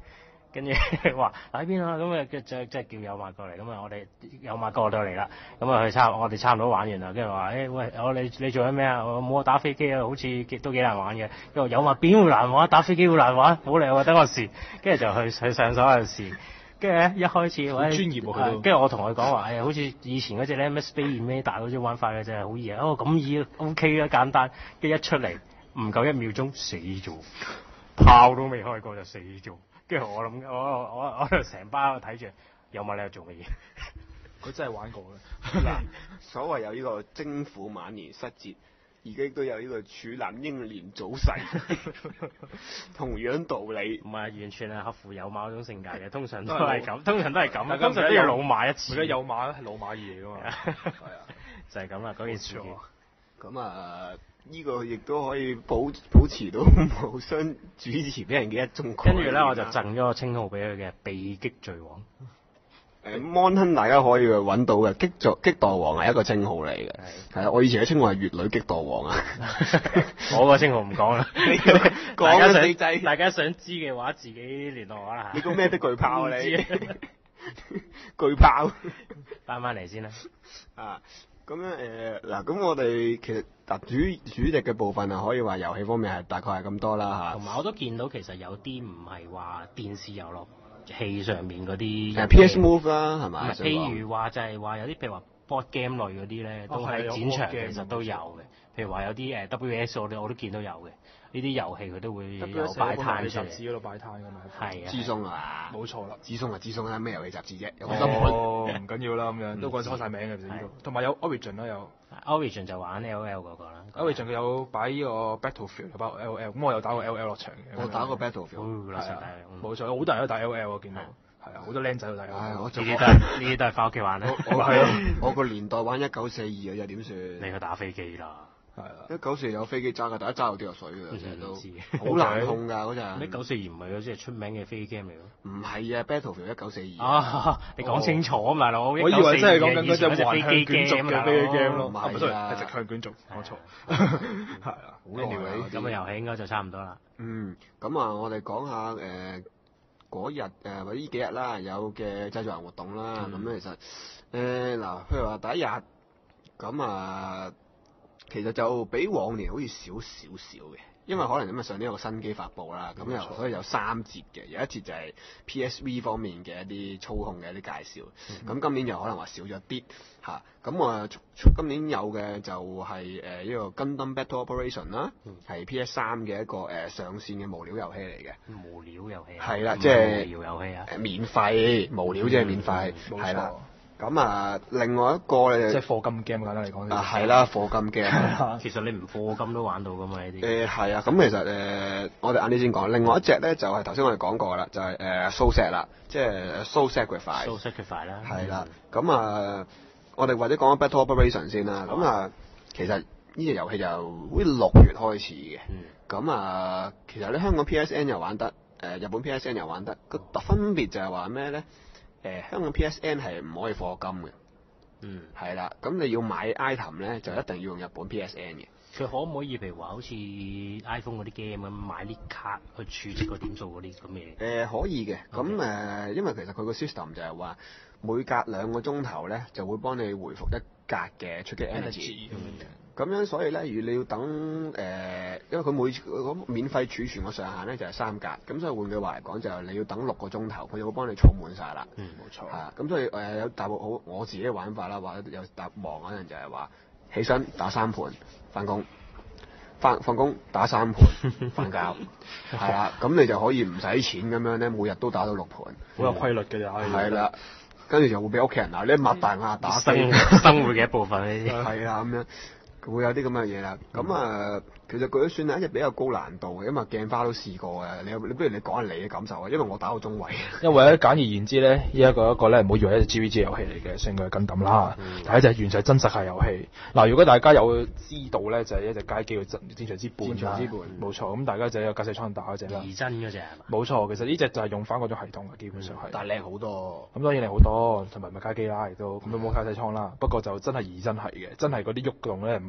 跟住話喺邊啊？咁啊，即即即叫有馬過嚟，咁啊我哋有馬過到嚟啦，咁啊佢差我哋差唔多玩完啦，跟住話誒喂，我你你做緊咩啊？我冇啊，打飛機啊，好似都幾難玩嘅。跟住有馬邊會難玩？打飛機會難玩？好嚟啊，等我試，跟住就去去上手喺度試。跟住咧一開始，喂， 專業喎佢都。 跟住我同佢講話，誒好似以前嗰隻咧咩 Spade 咩大嗰隻玩法嘅真係好易啊！哦咁易 ，OK 啦，簡單。跟住一出嚟唔夠一秒鐘死咗，炮都未開過就死咗。跟住我諗，我我我喺度成班喺度睇住，有馬你喺度做乜嘢？ 佢真係玩過嘅。 嗱，所謂有呢個征服晚年失節，而家都有呢個處男英年早逝，同樣道理。 唔係完全係合乎有馬嗰種性格嘅，通常都係咁，通常都係咁，通常都要老馬一次。 而家有馬係老馬二嚟㗎嘛。係啊， 就係咁啦，嗰件事。 咁啊，呢個亦都可以保保持到無雙主持俾人嘅一種。 跟住咧，我就贈咗個稱號俾佢嘅被擊罪王。 誒 mon 亨大家可以揾到嘅，擊作擊墮王係一個稱號嚟嘅。係啊，我以前嘅稱號係乙女擊墮王啊。 我個稱號唔講啦。 講啦死仔！ 大家想知嘅話，自己聯絡我啦。 你個咩的巨炮啊你？巨炮。 翻返嚟先啦。 啊。咁樣誒嗱，咁、呃、我哋其實嗱主主力嘅部分啊，可以話遊戲方面係大概係咁多啦嚇。 同埋我都見到其實有啲唔係話電視遊樂器上面嗰啲。 誒 P S Move 啦，係咪？ 譬如話就係話有啲譬如話 board game 類嗰啲咧，都喺展場其實都有嘅。譬如話有啲誒 W S 我哋我都見到有嘅。呢啲遊戲佢都會有擺攤雜誌嗰度擺攤㗎嘛。 係啊。 諮詢啊， 冇錯啦。 諮詢啊，諮詢啦，咩遊戲雜誌啫？有哦，唔緊要啦，咁樣都講開晒名嘅其實呢度。同埋有 Origin 啦，有 Origin 就玩 L O L 嗰個啦。 Origin 佢有擺呢個 Battlefield，有擺 L O L，咁我有打過 L O L 落場嘅。 我打過 Battlefield， 係啊， 冇錯，好多人都打 L O L 我見到。係啊，好多僆仔都打 L O L。 呢啲都係呢啲都係翻屋企玩啦。 我係啊，我個年代玩一九四二嘅又點算？ 你去打飛機啦。 係啊，一九四二有飛機揸㗎，但一揸就跌落水㗎，成日都好難控㗎嗰陣。 一九四二唔係嗰隻出名嘅飛機 game 嚟咯。 唔係啊 ，Battlefield 一九四二。 啊，你講清楚啊，大佬。 我以為真係講緊嗰隻橫向飛機捲軸嘅飛機 game 咯。 唔係啊， 係直向捲軸，冇錯。係啊，好耐啦。 咁嘅遊戲應該就差唔多啦。 嗯，咁啊，我哋講下誒嗰日誒或者呢幾日啦，有嘅製作人活動啦。咁咧其實誒嗱，譬如話第一日咁啊。其實就比往年好似少少少嘅，因為可能因為上年有個新機發布啦，咁又所以有三節嘅，有一節就係 P S V 方面嘅一啲操控嘅一啲介紹，咁、嗯、今年就可能話少咗啲嚇，咁我今年有嘅就係誒呢個 Gundam Battle Operation 啦，係 P S 三嘅一個誒、呃、上線嘅無料遊戲嚟嘅， 無料遊戲係啦，即係無料遊戲啊， 誒免費無料即係免費，係啦、嗯。咁啊，另外一個咧， 即係課金 game 簡單嚟講。 啊，係啦，課金 game。 其實你唔課金都玩到噶嘛呢啲。 誒係啊，咁其實誒、呃，我哋晏啲先講。另外一隻咧就係頭先我哋講過啦，就係、是、誒 Soul 啦，即係 Soul Sacrifice。 Soul Sacrifice 啦。係啦， 咁啊，我哋或者講 Battle Operation 先啦。咁啊，其實呢隻遊戲就好似六月開始嘅。咁、嗯、啊，其實咧香港 P S N 又玩得，誒、呃、日本 P S N 又玩得。個分別就係話咩咧？誒、呃、香港 P S N 係唔可以課金嘅，嗯，係啦，咁你要買 item 咧，就一定要用日本 P S N 嘅。 佢可唔可以譬如話好似 iPhone 嗰啲 game 咁買啲卡去儲值個點數嗰啲咁嘅？誒、 呃、可以嘅，咁、okay. 誒、呃、因為其實佢個 system 就係話每隔兩個鐘頭咧就會幫你回復一格嘅出擊 energy 咁樣。咁樣所以咧，如果你要等誒、呃，因為佢每咁免費儲存個上限咧就係三格，咁所以換句話嚟講就係你要等六個鐘頭，佢就會幫你儲滿晒啦。 嗯，冇錯。 係咁所以誒、呃、有大部好我自己嘅玩法啦，或者有搭忙嗰陣就係話起身打三盤，翻工，翻放工打三盤，瞓覺，係啦，咁你就可以唔使錢咁樣咧，每日都打到六盤，好、 嗯、有規律嘅就係。係啦， 跟住就會俾屋企人鬧，你擘大眼打飛， 生活嘅一部分呢啲。 係啊，咁樣。會有啲咁嘅嘢啦，咁、嗯、啊，其實佢都算係一隻比較高難度嘅，因為鏡花都試過嘅。你你不如你講下你嘅感受啊，因為我打到中位。 因為咧簡而言之咧，呢一個一個咧唔好以為一隻 G V G 遊戲嚟嘅，雖然佢係Gundam啦，但係一隻完全係真實係遊戲。嗱，如果大家有知道咧，就係、是、一隻街機嘅戰戰場之伴啦。戰場之伴，冇錯。咁大家就有駕駛艙打嗰隻啦。 擬真嗰隻係嘛？ 冇錯，其實呢隻就係用翻嗰種系統嘅，基本上係。 但係靚好多。咁當然靚好多，同埋咪街機啦，亦都咁都冇駕駛艙啦。不過就真係擬真係嘅，真係嗰啲喐動咧唔係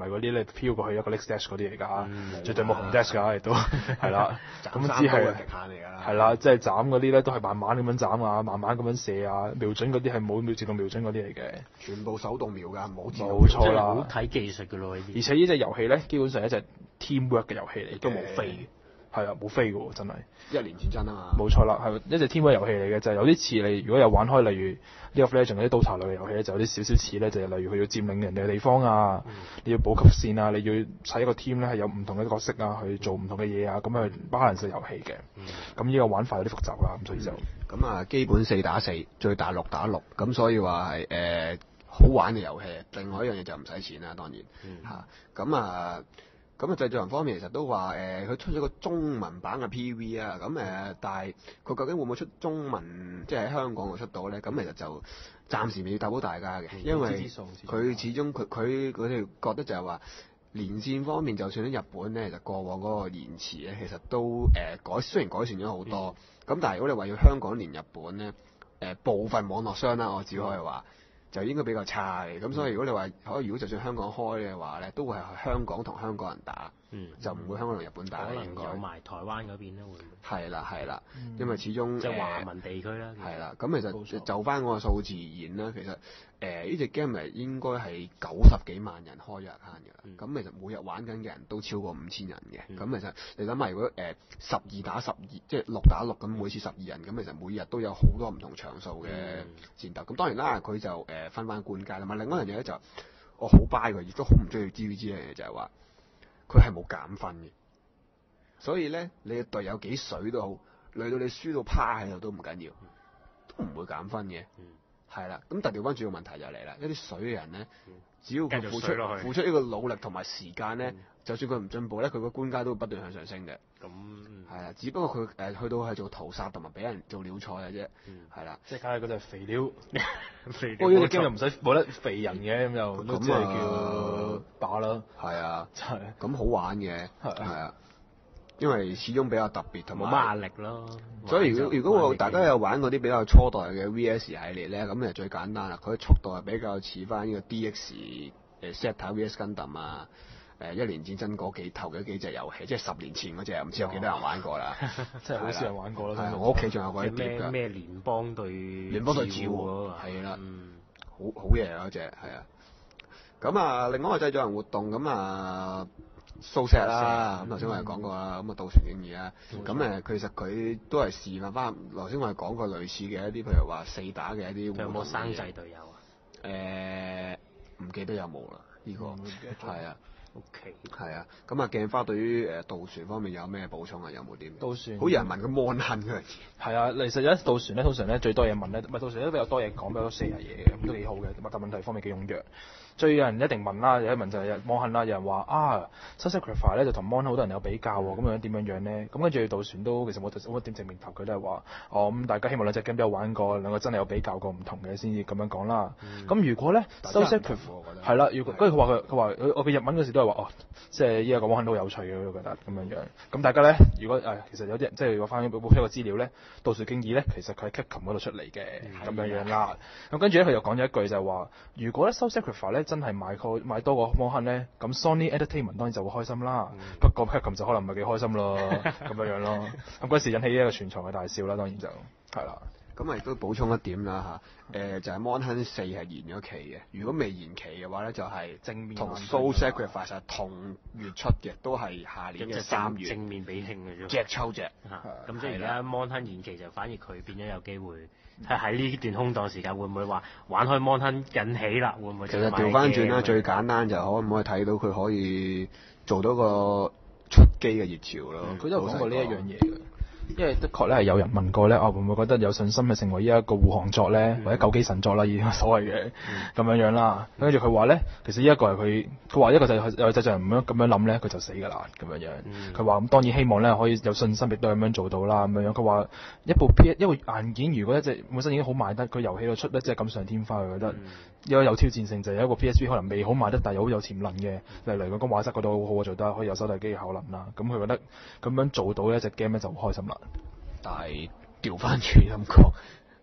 係嗰啲你飄過去一個 Next Dash 嗰啲嚟㗎，絕對冇紅 Dash 㗎，亦都係啦。咁只係極限嚟㗎啦。 係啦，即係斬嗰啲咧都係慢慢咁樣斬啊，慢慢咁樣射啊，瞄準嗰啲係冇瞄自動瞄準嗰啲嚟嘅。 全部手動瞄㗎，冇自動。 冇錯啦， 好睇技術㗎咯呢啲。 而且呢隻遊戲咧，基本上係一隻 teamwork 嘅遊戲嚟， 都冇飛嘅。 係啊，冇飛嘅喎，真係一年戰爭啊嘛。 冇錯啦，係一隻 teamwork 遊戲嚟嘅，就係、是、有啲似你如果有玩開，例如 League of Legends 嗰啲刀塔類嘅遊戲咧，就有啲少少似咧，就係、是、例如佢要佔領人哋嘅地方啊，嗯、你要補給線啊，你要砌一個 team 咧係有唔同嘅角色啊，去做唔同嘅嘢啊，咁樣去 balance遊戲嘅。咁呢、嗯、個玩法有啲複雜啦，咁所以就咁啊、嗯，基本四打四，最大六打六，咁所以話係誒好玩嘅遊戲。另外一樣嘢就唔使錢啦，當然嚇。咁、嗯、啊。咁啊，製作人方面其實都話誒，佢、呃、出咗個中文版嘅 P V 啊，咁誒、呃，但係佢究竟會唔會出中文，即係喺香港度出到咧？咁其實就暫時未答到大家嘅，因為佢始終佢佢佢哋覺得就係話連線方面，就算喺日本咧，其實過往嗰個延遲咧，其實都誒改、呃、雖然改善咗好多，咁、嗯、但係如果你話要香港連日本咧，誒、呃、部分網絡商啦，我只可以話。嗯就應該比較差嘅，咁、嗯、所以如果你話可以，如果就算香港開嘅話咧，都會係香港同香港人打，嗯、就唔會香港同日本打。 可能應該有埋台灣嗰邊咧會。係啦係啦，嗯、因為始終即係華文地區啦。 係啦，咁其實就翻嗰個數字而言啦，其實誒呢隻 game 係應該係九十幾萬人開咗 account 㗎啦，咁、嗯、其實每日玩緊嘅人都超過五千人嘅，咁、嗯、其實你諗下，如果誒十二打十二，即係六打六咁，每次十二人，咁其實每日都有好多唔同場數嘅戰鬥。咁、嗯、當然啦，佢就誒、呃、分翻官階，同埋另外一樣嘢咧就我好 buy 佢，亦都好唔中意 G V G 嘅嘢就係話佢係冇減分嘅，所以咧你嘅隊友幾水都好，累到你輸到趴喺度都唔緊要，都唔會減分嘅。係啦、嗯，咁但係調翻轉個問題就嚟啦，一啲水嘅人咧，只要佢付出付出呢個努力同埋時間咧，嗯、就算佢唔進步咧，佢個官階都會不斷向上升嘅。咁係啊，只不過佢誒、呃、去到係做屠殺同埋俾人做鳥菜嘅啫。係啦、嗯， 即係睇下嗰隻肥料。 肥不過呢隻 game 又唔使冇得肥人嘅，咁又都即係叫打啦。係啊，真係咁好玩嘅。係啊。因為始終比較特別同埋冇乜壓力咯， 所以如果如果我大家有玩嗰啲比較初代嘅 V S 系列咧，咁就最簡單啦。佢速度係比較似翻呢個 D X 誒 Zeta V S Gundam 啊，誒一年戰爭嗰幾頭嘅幾隻遊戲，即係十年前嗰隻，唔知有幾多人玩過啦。 真係好少人玩過啦。 我屋企仲有嗰啲碟㗎。 咩聯邦對聯邦對照喎，係啦，好好嘢啊嗰隻，係啊。咁啊，另外一個製作人活動咁啊。蘇石啦，咁頭先我哋講過啦，咁啊渡船競技啦，咁誒其實佢都係示範翻，頭先我哋講過類似嘅一啲，譬如話四打嘅一啲。 有冇生仔隊友啊？ 誒，唔記得有冇啦，呢個係啊。 O K。 係啊，咁啊鏡花對於誒渡船方面有咩補充啊？有冇啲？渡船。 好有人問佢 mon 恨嘅。係啊，其實有渡船咧，通常咧最多嘢問咧，唔係渡船都比較多嘢講，比較多四日嘢嘅，咁都幾好嘅，但問題方面幾踴躍。最有人一定問啦，有一問就係摩亨啦，有人話啊 Soul Sacrifice 咧就同摩亨好多人有比較喎，咁樣點樣樣咧？咁跟住渡船都其實我冇點證明頭，佢都係話哦咁大家希望兩隻 game 都有玩過，兩個真係有比較過唔同嘅先至咁樣講啦。咁、嗯、如果咧 Soul Sacrifice 係啦，如果跟住佢話佢佢話我嘅日文嗰時都係話哦，即係依家個摩亨都有趣嘅，我覺得咁樣樣。咁大家咧如果誒、哎、其實有啲人即係話翻補補出一個資料咧，渡船競技咧其實佢喺 Capcom 嗰度出嚟嘅咁樣樣啦。咁跟住咧佢又講咗一句就係話，如果咧 Soul Sacrifice 咧真係買個買多個摩亨咧，咁 Sony Entertainment 當然就會開心啦。嗯、不過 Capcom 就可能唔係幾開心咯，咁樣樣咯。咁嗰時引起一個全場嘅大笑啦，當然就係啦。咁啊亦都補充一點啦嚇，誒、呃、就係、是、摩亨四係延咗期嘅。如果未延期嘅話咧，就係、是、正面同 Soul Sacrifice 係同月出嘅，都係下年嘅三月。 正面比拼嘅啫。 隻抽隻。 咁即係而家摩亨延期就反而佢變咗有機會。喺喺呢段空檔時間，會唔會話玩開摩亨引起啦？會唔會？ 其實調翻轉啦，最簡單就可唔可以睇到佢可以做到個出機嘅熱潮咯？ 佢、嗯、都有講過呢一樣嘢嘅。因為的確咧係有人問過咧，啊會唔會覺得有信心去成為呢一個護航作咧，嗯、或者救機神作啦，已經所謂嘅咁、嗯、樣樣啦。跟住佢話咧，其實呢一個係佢，佢話一個就係有製作人咁樣咁樣諗咧，佢就死㗎啦咁樣樣。佢話咁當然希望咧可以有信心，亦都係咁樣做到啦咁樣樣。佢話一部 P 一個硬件，如果一隻本身已經好賣得，佢遊戲度出咧，即係錦上添花，佢覺得有、嗯、有挑戰性就係、是、一個 P S V 可能未好賣得，但係又好有潛能嘅，例如講畫質嗰度好好做得，可以有手提機嘅效能啦。咁佢覺得咁樣做到呢隻 game 咧就好開心啦。 但係調翻轉咁講，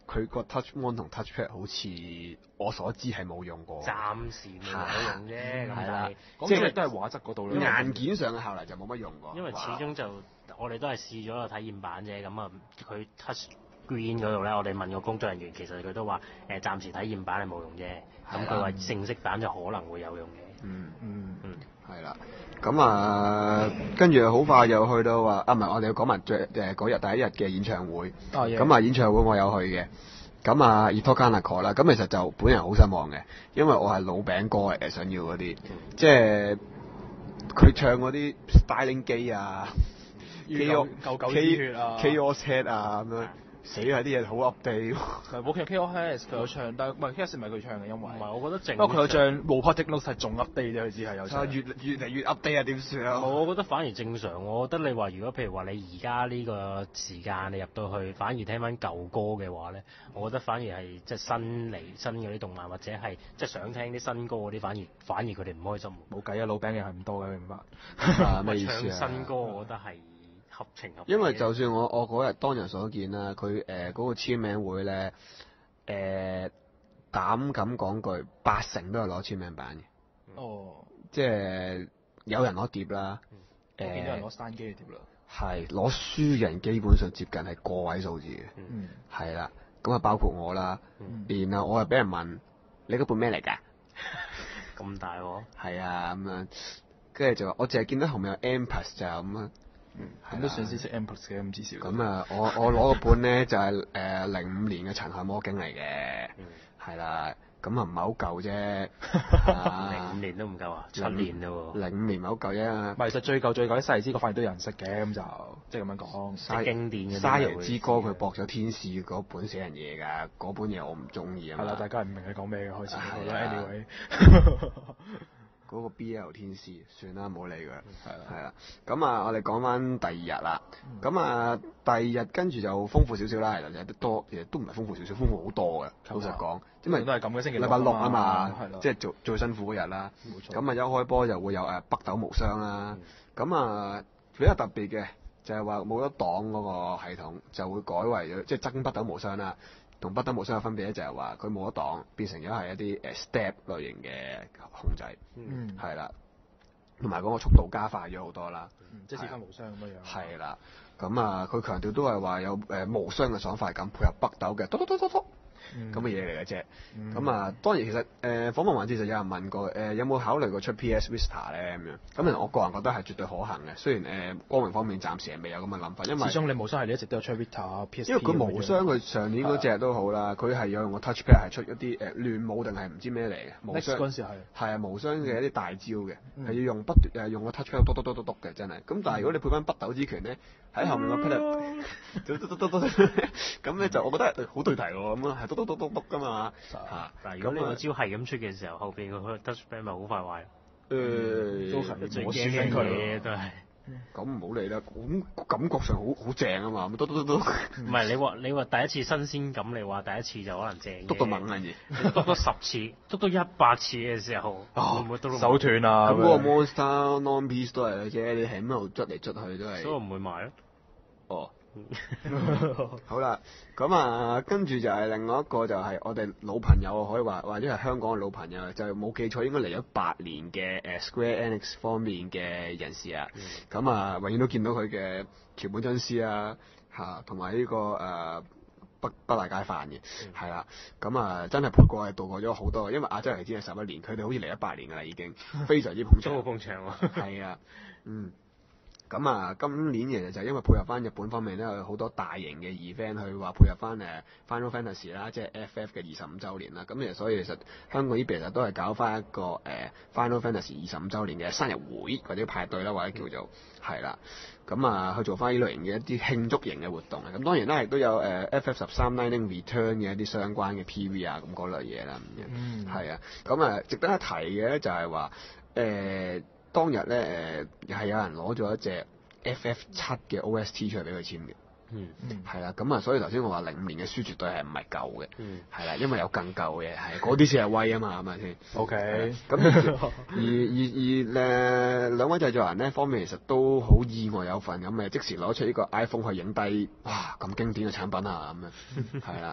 佢個 Touch Mon 同 Touch Pad 好似我所知係冇用過。 暫時冇用啫，咁係啦， 即係都係畫質嗰度啦。 硬件上嘅效能就冇乜用過。 因為始終就我哋都係試咗個體驗版啫，咁啊佢 Touch Screen 嗰度咧，我哋問個工作人員，其實佢都話誒暫時體驗版係冇用啫，咁佢話正式版就可能會有用嘅。 嗯嗯嗯，係啦。咁啊，跟住好快又去到話啊，唔係我哋要講埋最誒嗰日第一日嘅演唱會。咁啊，演唱會我有去嘅。咁啊 Ito Kaneko 啦，咁其實就本人好失望嘅，因為我係老餅歌嚟嘅，想要嗰啲，即係佢唱嗰啲 Styling 機啊 ，K.O. 舊舊啲血啊 ，Chaos Head 啊咁樣。死啦！啲嘢好 update 喎。 唔係，冇其實 Chaos 佢有唱，但係唔係 Chaos 唔係佢唱嘅，因為唔係我覺得淨。 不過佢有唱《Robotic Notes》係仲 update 啫，佢只係有唱。 越越嚟越 update 啊！點算啊？ 我覺得反而正常。我覺得你話如果譬如話你而家呢個時間你入到去，反而聽翻舊歌嘅話咧，我覺得反而係即係新嚟新嗰啲動漫或者係即係想聽啲新歌嗰啲，反而反而佢哋唔開心。 冇計啊，老餅嘅係唔多嘅，明白？ 啊咩意思啊？ 唱新歌我覺得係。合情合理， 因為就算我我嗰日當日所見啦，佢誒嗰個簽名會咧，誒、呃、膽敢講句，八成都係攞簽名版嘅。 哦， 即係有人攞碟啦， 誒、嗯，我見到人攞單機嘅碟啦。 係攞書嘅人基本上接近係個位數字嘅。 嗯， 係啦，咁啊包括我啦， 嗯、 然後我又俾人問你嗰本咩嚟㗎？ 咁大喎？ 係啊，咁樣，跟住就話我淨係見到後面有 M plus 就咁啊。 嗯，咁都算先識 M plus 嘅咁至少。 咁啊，我我攞個本咧就係誒零五年嘅《陳海魔經》嚟嘅，係啦，咁啊唔係好舊啫， 零五年都唔夠啊，七年嘞喎。 零五年唔係好舊啫。 唔係，其實最舊最舊啲《西遊之歌》反而都有人識嘅，咁就即係咁樣講。 係經典嘅。 《沙遊之歌》佢駁咗天使嗰本死人嘢㗎，嗰本嘢我唔中意啊嘛。 係啦，大家唔明佢講咩嘅開始。係啦 ，anyway。 嗰個 B L 天使，算啦，冇理佢。係啦，係啦。咁啊，我哋講翻第二日啦。咁、嗯、啊，第二日跟住就豐富少少啦，其實有啲多，其實都唔係豐富少少，豐富好多嘅。老實講，因為都係咁嘅星期六禮拜六啊嘛，即係做最辛苦嗰日啦。 冇錯。 咁啊，一開波就會有誒北斗無雙啦。咁、嗯、啊，比較特別嘅就係話冇咗黨嗰個系統，就會改為咗即係增北斗無雙啦。同北斗無雙嘅分別咧，就係話佢冇咗檔，變成咗係一啲誒 step 類型嘅控制， 嗯， 係啦，同埋嗰個速度加快咗好多啦， 嗯，即係似翻無雙咁樣樣。 係啦，咁啊，佢強調都係話有誒無雙嘅爽快感，配合北斗嘅嘟嘟嘟嘟嘟咁嘅嘢嚟嘅啫。咁、嗯、啊，當然其實誒、呃、訪問環節就有人問過誒、呃、有冇考慮過出 P S Vita 咧咁樣，咁其實我個人覺得係絕對可行嘅。雖然誒、呃、光榮方面暫時係未有咁嘅諗法，因為始終你無雙係你一直都有出 Vita P S P。因為佢無雙佢上年嗰隻都好啦，佢係有用個 Touchpad 係出一啲誒亂舞定係唔知咩嚟嘅。無雙嗰陣時係係啊，無雙嘅一啲大招嘅，係、嗯、要用不斷誒用個 Touchpad 篤篤篤篤篤嘅真係。咁但係如果你配翻北斗之拳咧，喺後面個 pad 篤篤篤篤咁咧就我覺得好對題喎，咁啊係篤篤篤篤篤㗎嘛。 嚇！但係如果你個招係咁出嘅時候，後邊個 touchpad 咪好快壞。 誒，都係最驚嘅都係。 咁唔好理啦，咁感覺上好好正啊嘛，咁篤篤篤篤。 唔係你話你話第一次新鮮感，你話第一次就可能正嘅。 篤到猛啊！而篤多十次，篤到一百次嘅時候，會唔會篤到手斷啊？ 咁嗰個 Monster Non-Peace 都係嘅，你係咁喺度捽嚟捽去都係。 所以我唔會買咯。 哦。好啦，咁啊，跟住就係另外一個就係我哋老朋友可以話，或者係香港嘅老朋友，就係冇記錯應該嚟咗八年嘅誒 Square Enix 方面嘅人士啊。咁、嗯、啊，永遠都見到佢嘅橋本真司啊，嚇，同埋呢個誒、呃、北北大街飯嘅，係、嗯、啦。咁啊，真係陪過係度過咗好多，因為亞洲嚟只係十一年，佢哋好似嚟咗八年㗎啦，已經非常之捧場。 都好捧場喎。係啊，嗯。咁啊，今年其實就因為配合翻日本方面咧，有好多大型嘅 event 去話配合翻誒 Final Fantasy 啦，即係 F F 嘅二十五週年啦。咁其實所以其實香港呢邊其實都係搞翻一個誒 Final Fantasy 二十五週年嘅生日會或者派對啦，或者叫做係啦。咁啊，去做翻呢類型嘅一啲慶祝型嘅活動啊。咁當然啦，亦都有誒 F F 十三 Lightning Return 嘅一啲相關嘅 P V 啊，咁嗰類嘢啦。嗯。係啊。咁啊，值得一提嘅咧就係話誒。當日咧誒係有人攞咗一隻 F F 七嘅 O S T 出嚟俾佢簽嘅， 嗯嗯， 係啦，咁啊，所以頭先我話零五年嘅書絕對係唔係舊嘅， 嗯， 係啦，因為有更舊嘅，係嗰啲先係威啊嘛，係咪先 ？OK， 咁而而而誒兩位製作人咧方面其實都好意外有份咁誒，即時攞出呢個 iPhone 去影低，哇咁經典嘅產品啊咁樣，係啦。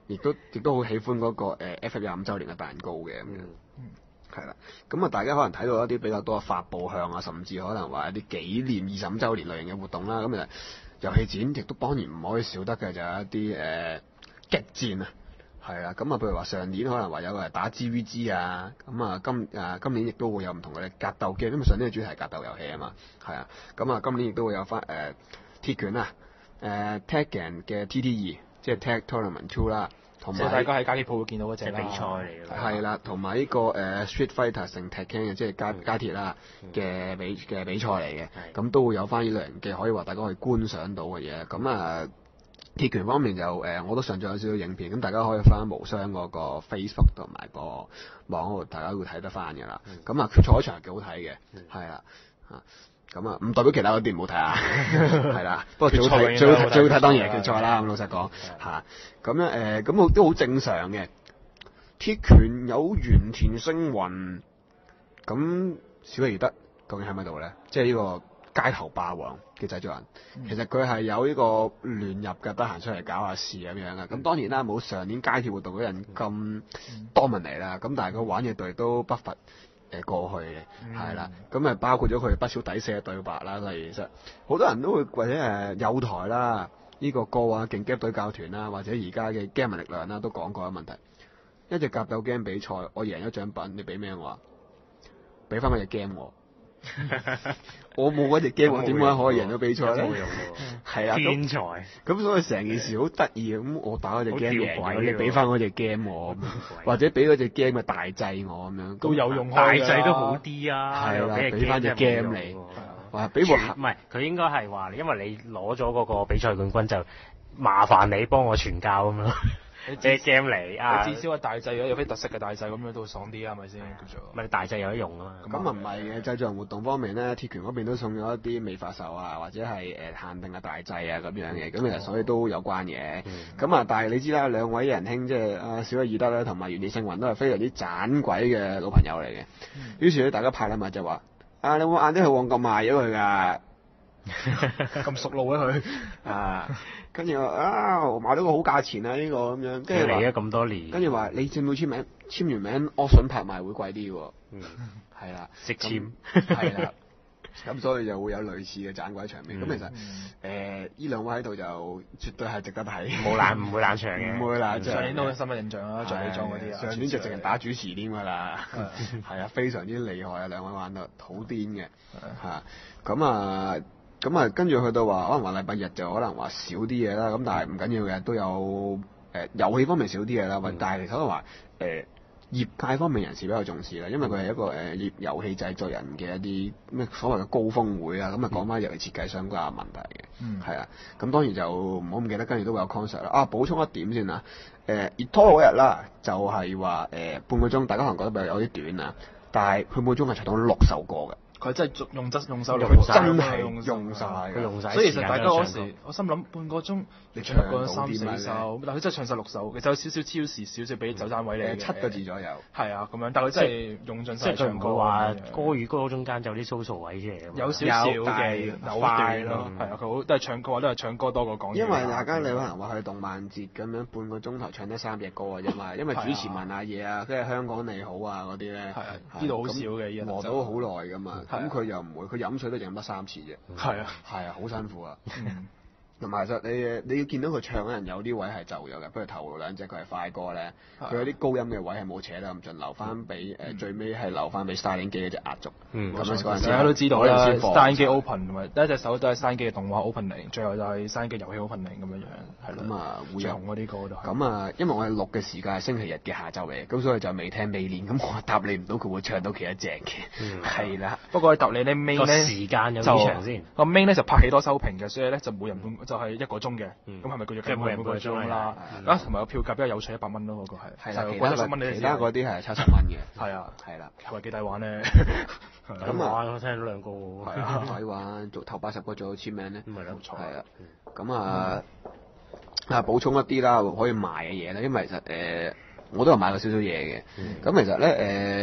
亦都亦都好喜歡嗰、那個、呃、F F 廿五週年嘅蛋糕嘅咁樣。 嗯係啦，咁啊大家可能睇到一啲比較多嘅發佈向啊，甚至可能話一啲紀念二十五週年類型嘅活動啦。咁啊遊戲展亦都當然唔可以少得嘅就係一啲誒、呃、激戰啊，係啦。咁啊譬如話上年可能話有誒打 G V G 啊，咁啊今啊今年亦都會有唔同嘅格鬥機，因為上年嘅主題係格鬥遊戲啊嘛，係啊。咁啊今年亦都會有翻誒、呃、鐵拳啊，誒、呃、Tekken 嘅 T T 二，即係 Tag Tournament Two 啦。同埋大家喺街機鋪會見到嗰隻比賽嚟嘅， 係啦，同埋呢個誒、呃、Street Fighter 成 Tekken 嘅，即係街街鐵啦嘅比嘅比賽嚟嘅，咁都會有翻呢類嘅可以話大家可以觀賞到嘅嘢。咁啊鐵拳方面就誒、呃、我都上咗有少少影片，咁大家可以翻無雙嗰個 Facebook 同埋個網度，大家會睇得翻㗎啦。咁啊決賽嗰場係幾好睇嘅，係啦嚇。咁啊，唔代表其他嗰啲唔好睇啊，係啦。不過最好睇、最好睇、最好睇當然係決賽啦。咁老實講嚇，咁樣誒，咁、呃、都好正常嘅。鐵拳有原田星雲，咁小野義德究竟喺咪度咧？即係呢個街頭霸王嘅製作人，嗯、其實佢係有呢個聯入嘅，得閒出嚟搞下事咁樣嘅。咁當然啦，冇上年街鐵活動嗰人咁多問題啦。咁但係佢玩嘅隊都不乏誒過去嘅，係啦、嗯，咁啊包括咗佢不少抵死嘅對白啦，例如其實好多人都會或者誒友台啦，呢、這個過往勁 game 隊教團啦，或者而家嘅 game 力量啦，都講過嘅問題。一隻格鬥 game 比賽，我贏咗獎品，你俾咩我啊？俾翻嗰隻 game 我。我冇嗰隻 game，我點解可以贏到比賽咧？係啊， 天才。 咁所以成件事好得意咁我打嗰隻 game 贏咗，你俾翻嗰隻 game 我，或者俾嗰隻 game 嘅大掣我咁樣， 都有用。 大掣都好啲啊， 係啦，俾翻隻 game 你，哇！俾部唔係佢應該係話，因為你攞咗嗰個比賽冠軍就麻煩你幫我傳教咁樣。你借 game 嚟啊！ 至少係大掣，有啲特色嘅大掣咁樣都爽啲啊，係咪先叫做？ 咪大掣有得用啊嘛！ 咁啊唔係嘅，製作人活動方面咧，鐵拳嗰邊都送咗一啲未發售啊，或者係誒限定嘅大掣啊咁樣嘅，咁其實所以都有關嘅。咁啊、嗯，但係你知啦，兩位仁兄即係阿小野義德咧，同埋原田勝雲都係非常之盞鬼嘅老朋友嚟嘅。嗯、於是咧，大家派禮物就話：啊，你有冇晏啲去旺角賣咗佢㗎？ 咁熟路咧佢啊！跟住話啊，我買到個好價錢啊！呢、這個咁樣，跟住嚟咗咁多年， 跟住話你簽唔簽名？簽完名 auction 拍賣會貴啲喎。嗯，係啦， 識簽係啦，咁所以就會有類似嘅盞鬼場面。咁、嗯、其實誒，呢、呃、兩位喺度就絕對係值得睇， 冇冷唔會冷場嘅， 唔會冷場。 上年都深刻印象啦，着女裝嗰啲啊， 上年就直情打主持添㗎啦，係啊，非常之厲害啊！兩位玩得好癲嘅嚇，咁啊。咁啊，跟住去到話，可能話禮拜日就可能話少啲嘢啦。咁但係唔緊要嘅，都有誒、呃、遊戲方面少啲嘢啦。嗯、但係可能話誒業界方面人士比較重視啦，因為佢係一個誒、呃、業遊戲製作人嘅一啲咩所謂嘅高峰會啊。咁啊講翻遊戲設計相關嘅問題嘅，嗯，係啊。咁當然就唔好唔記得，跟住都會有 concert 啦。啊，補充一點先啊，誒熱拖嗰日啦，就係話誒半個鐘，大家可能覺得比較有啲短啊，但係半個鐘係唱到六首歌嘅。 佢真係用質用手， 佢真係用晒，佢用晒。 所以其實大家嗰時，我心諗半個鐘你唱個三四首，但佢真係唱晒六首，其實有少少超時，少少俾走盞位你。 七個字左右。係啊，咁樣，但佢真係用盡晒唱歌。 即係佢唔會話歌與歌中間就有啲 solo 位出嚟。 有少少嘅扭段咯，係啊，佢好都係唱歌，都係唱歌多過講嘢。 因為大家你可能話去動漫節咁樣半個鐘頭唱得三隻歌啊，因為因為主持問下嘢啊，跟住香港你好啊嗰啲咧， 係啊，呢度好少嘅，依家磨到好耐㗎嘛，咁佢又唔會。佢飲水都淨飲得三次啫， 係啊， 係啊，好辛苦啊。同埋其實你你要見到佢唱嗰陣有啲位係就咗嘅，不如頭兩隻佢係快歌咧，佢有啲高音嘅位係冇扯得咁盡，留翻俾誒最尾係留翻俾 Starling 機嗰隻壓軸。嗯，咁樣嗰陣時大家都知道啦 ，Starling 機 Open 同埋第一隻手都係 Starling 機嘅動畫 Opening，最後就係 Starling 機遊戲 Opening 咁樣樣，係咯。咁啊，會紅嗰啲歌都係。咁啊，因為我哋錄嘅時間係星期日嘅下晝嚟，咁所以就未聽未練，咁我答你唔到佢會唱到幾多隻嘅。係啦，不過答你咧 main 咧時間有幾長先？ 個 main 咧就拍戲多收評嘅，所以咧就每人半就係一個鐘嘅。咁係咪叫做計每人半個鐘啦？啊，同埋個票價比較有趣，一百蚊咯，嗰個係。係啦，其他其他嗰啲係七十蚊嘅。 係啊，係啦，係咪幾抵玩咧？ 咁啊，我聽咗兩個喎。 係啊，抵玩，做頭八十個做簽名咧。 唔係咯， 係啊。咁啊啊，補充一啲啦，可以賣嘅嘢咧，因為其實誒我都有買過少少嘢嘅。咁其實咧誒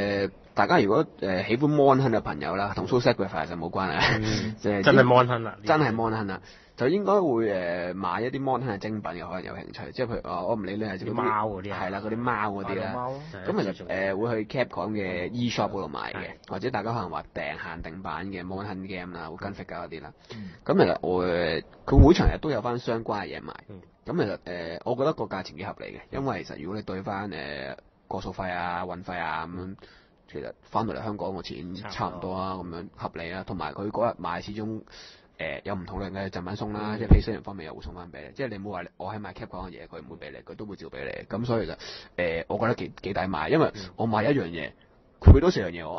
大家如果誒、呃、喜歡 Mon Hun 嘅朋友啦，同 Soul Sacrifice 就冇關係，即係真係 Mon Hun 啦， 真係 Mon Hun 啦。就應該會誒買一啲 Mon Hun 嘅精品嘅，可能有興趣。即係譬如話，我唔理你係啲貓嗰啲， 係啦，嗰啲貓嗰啲啦。咁其實誒、呃、會去 Capcom 嘅 eShop 嗰度買嘅，或者大家可能話訂限定版嘅 Mon Hun game 啦，會跟 figure 嗰啲啦。咁、嗯、其實我佢每場日都有翻相關嘅嘢賣。咁、嗯、其實誒、呃，我覺得個價錢幾合理嘅，因為其實如果你對翻誒過數費啊、運費啊咁樣，其實翻到嚟香港個錢差唔多啊，咁樣合理啊。同埋佢嗰日買始終。誒、呃、有唔同類嘅贈品送啦，嗯、即係 PlayStation 方面又會送翻俾你，即係你冇話我喺買 Capcom 嘅嘢，佢唔會俾你，佢都會照俾你。咁所以就誒、呃，我覺得幾幾抵買，因為我買一樣嘢，佢俾多四樣嘢我，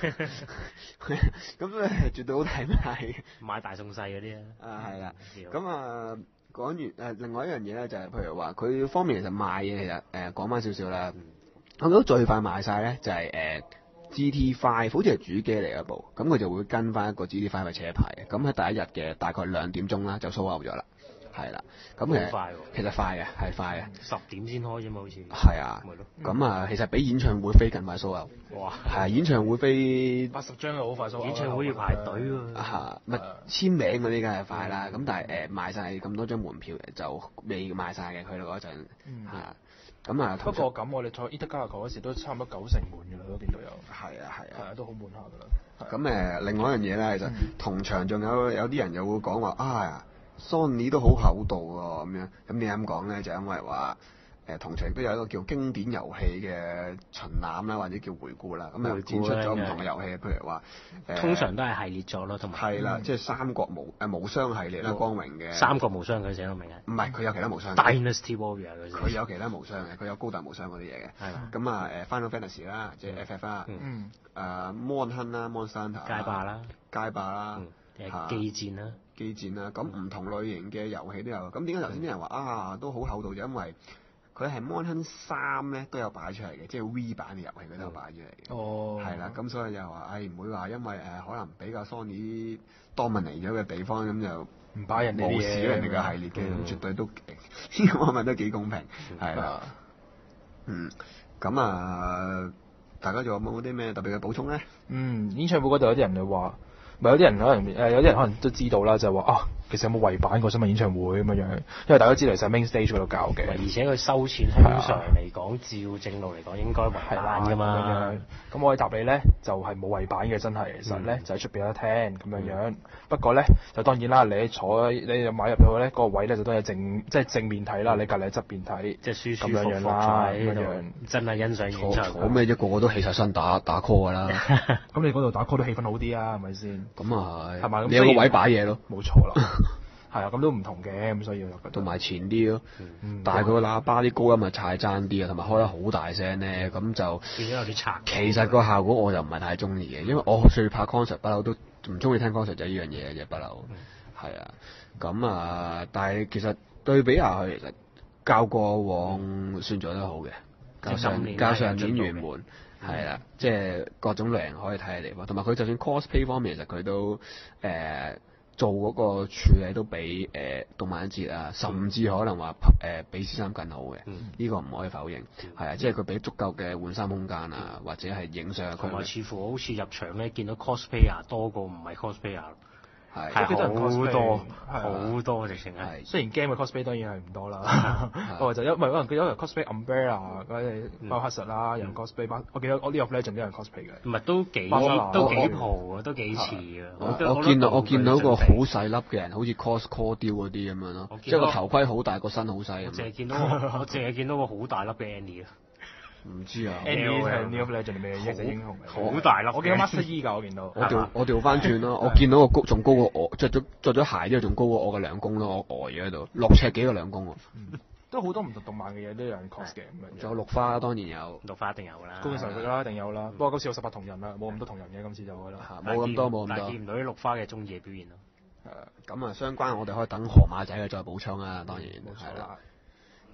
咁所以絕對好抵買。 買大送細嗰啲啊。 啊係啦，咁啊講完誒、呃，另外一樣嘢咧就係、是、譬如話佢方面其實賣嘢其實誒講翻少少啦，我覺得最快賣晒咧就係、是、誒。呃G T Five 好似係主機嚟一部，咁佢就會跟翻一個 G T Five 嘅車牌嘅，咁喺第一日嘅大概兩點鐘啦就 sold out 咗啦，係啦，咁其實快其實快嘅，係快嘅， 十點先開啫嘛，好似係啊，咁啊其實比演唱會飛更快 sold out，哇，係演唱會飛八十張係好快 sold out， 演唱會要排隊喎， 嚇，咪簽名嗰啲梗係快啦，咁但係誒賣晒咁多張門票就未賣晒嘅，佢哋嗰陣嚇。咁啊， 不過咁我哋坐 Intergalactic 嗰時都差唔多九成滿㗎啦，都見到有。係啊係啊，係啊，都好滿下㗎啦。 咁誒、呃，另外一樣嘢咧，其實同場仲有有啲人又會講話啊 ，Sony 都好厚道喎咁樣。咁點解咁講咧？就因為話誒同場都有一個叫經典遊戲嘅巡覽啦，或者叫回顧啦。咁又展出咗唔同嘅遊戲，譬如話誒， 通常都係系列作咯，同埋係啦，即係三國無誒無雙系列啦，光榮嘅三國無雙佢寫到明啊？ 唔係，佢有其他無雙。 Dynasty Warrior 佢有其他無雙嘅，佢有高達無雙嗰啲嘢嘅。係啦。咁啊誒 Final Fantasy 啦，即係 F F 啦。嗯。誒 Mon Hun 啦 ，Monster Hunter。街霸啦。街霸啦。 誒機戰啦。 機戰啦，咁唔同類型嘅遊戲都有。咁點解頭先啲人話啊都好厚道？就因為佢係 Mon Hun 三咧都有擺出嚟嘅，即係 V 版嘅遊戲佢都有擺出嚟嘅。哦。係啦，咁所以就話誒唔會話因為誒可能比較 Sony dominate咗嘅地方咁就。 唔擺人哋啲嘢， 冇少人哋嘅系列嘅，咁、嗯、絕對都呢個方面都幾公平，係啦。嗯，咁啊，大家仲有冇啲咩特別嘅補充咧？ 嗯，演唱會嗰度有啲人就話，咪有啲人可能誒，有啲人可能都知道啦，就係話啊。其實有冇圍版過新聞演唱會咁樣樣？因為大家知道其實 main stage 嗰度搞嘅， 而且佢收錢通常嚟講，照正路嚟講應該圍版㗎嘛。 咁我可以答你咧，就係冇圍版嘅，真係其實咧就喺出邊有得聽咁樣樣。不過咧就當然啦，你坐你又買入去咧，個位咧就都係正即係正面睇啦，你隔離喺側邊睇，即係舒舒服服啦咁樣。真係欣賞演唱會。 坐咩啫？個個都起晒身打打 call 㗎啦。 咁你嗰度打 call 都氣氛好啲啊？係咪先？ 咁啊係。 係嘛？ 你有個位擺嘢咯。 冇錯啦。係啊，咁都唔同嘅，咁所以同埋前啲咯，嗯、但係佢個喇叭啲高音咪太爭啲啊，同埋開得好大聲咧，咁就變咗有啲賊。 其實個效果我就唔係太中意嘅，因為我最怕 concert 不嬲都唔中意聽 concert 就係呢樣嘢嘅啫，不嬲。係啊，咁啊，但係其實對比下去，其實較過往算做得好嘅，較上較上年圓滿，係啦，即係各種類型可以睇嘅地方，同埋佢就算 cosplay 方面，其實佢都誒。呃做嗰個處理都比誒、呃、動漫節啊，甚至可能話誒、呃、比 C 三更好嘅，呢、嗯、個唔可以否認，係、嗯、啊，即係佢俾足夠嘅換衫空間啊，或者係影相。 同埋似乎好似入場咧，見到 cosplayer 多過唔係 cosplayer。係好多好多直情係， 雖然 game 嘅 cosplay 當然係唔多啦，不過就因為可能佢有人 cosplay Umbrella 嗰啲包黑實啦，有人 cosplay 包，我記得我呢個 Legend 都有人 cosplay 嘅， 唔係都幾都幾蒲啊，都幾似啊！ 我見到我見到個好細粒嘅人，好似 cos call 雕嗰啲咁樣咯，即係個頭盔好大，個身好細咁。 淨係見到我淨係見到個好大粒嘅 Annie 啊！ 唔知啊 ，Annie 係 New Legend 咩一隻英雄嚟？ 好大粒， 我見到 Master E 㗎，我見到。 我調我調翻轉咯，我見到個高仲高過我，着咗着咗鞋之後仲高過我嘅兩公咯，我呆咗喺度，六尺幾個兩公喎。 都好多唔同動漫嘅嘢都有人 cos 嘅咁樣。 仲有綠花當然有， 綠花一定有啦。 高嘅神域啦，一定有啦。不過今次有十八銅人啦，冇咁多銅人嘅今次就覺得。 冇咁多冇咁多。 但係見唔到啲綠花嘅中意嘅表現咯。 係咁啊，相關我哋可以等河馬仔嘅再補充啊，當然係啦。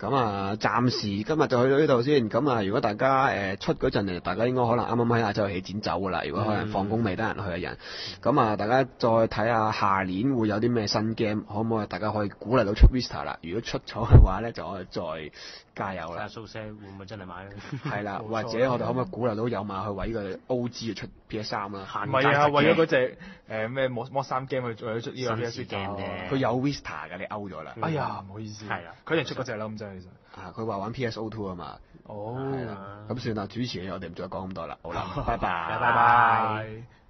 咁啊，暫時今日就去到呢度先。咁啊，如果大家誒、呃、出嗰陣，大家應該可能啱啱喺亞洲遊戲展走噶啦。如果可能放工未得閒去嘅人，咁啊，大家再睇下下年會有啲咩新 game，可唔可以大家可以鼓勵到出 Vista 啦？如果出咗嘅話咧，就可以再加油啦。 睇下蘇 Sir 會唔會真係買咧？ 係啦，或者我哋可唔可以鼓勵到有馬去為呢個 O G 出 P S 三啦？ 唔係啊，為咗嗰隻誒咩魔魔三 game 去為咗出呢個 P S game 啫。 佢有 Vista 嘅，你 out 咗啦。 哎呀，唔好意思。係啦，佢一定出嗰隻啦，咁真係其實。 啊，佢話玩 P S O two 啊嘛。 哦。 係啦，咁算啦，主持嘅我哋唔再講咁多啦。好啦，拜拜。 拜拜。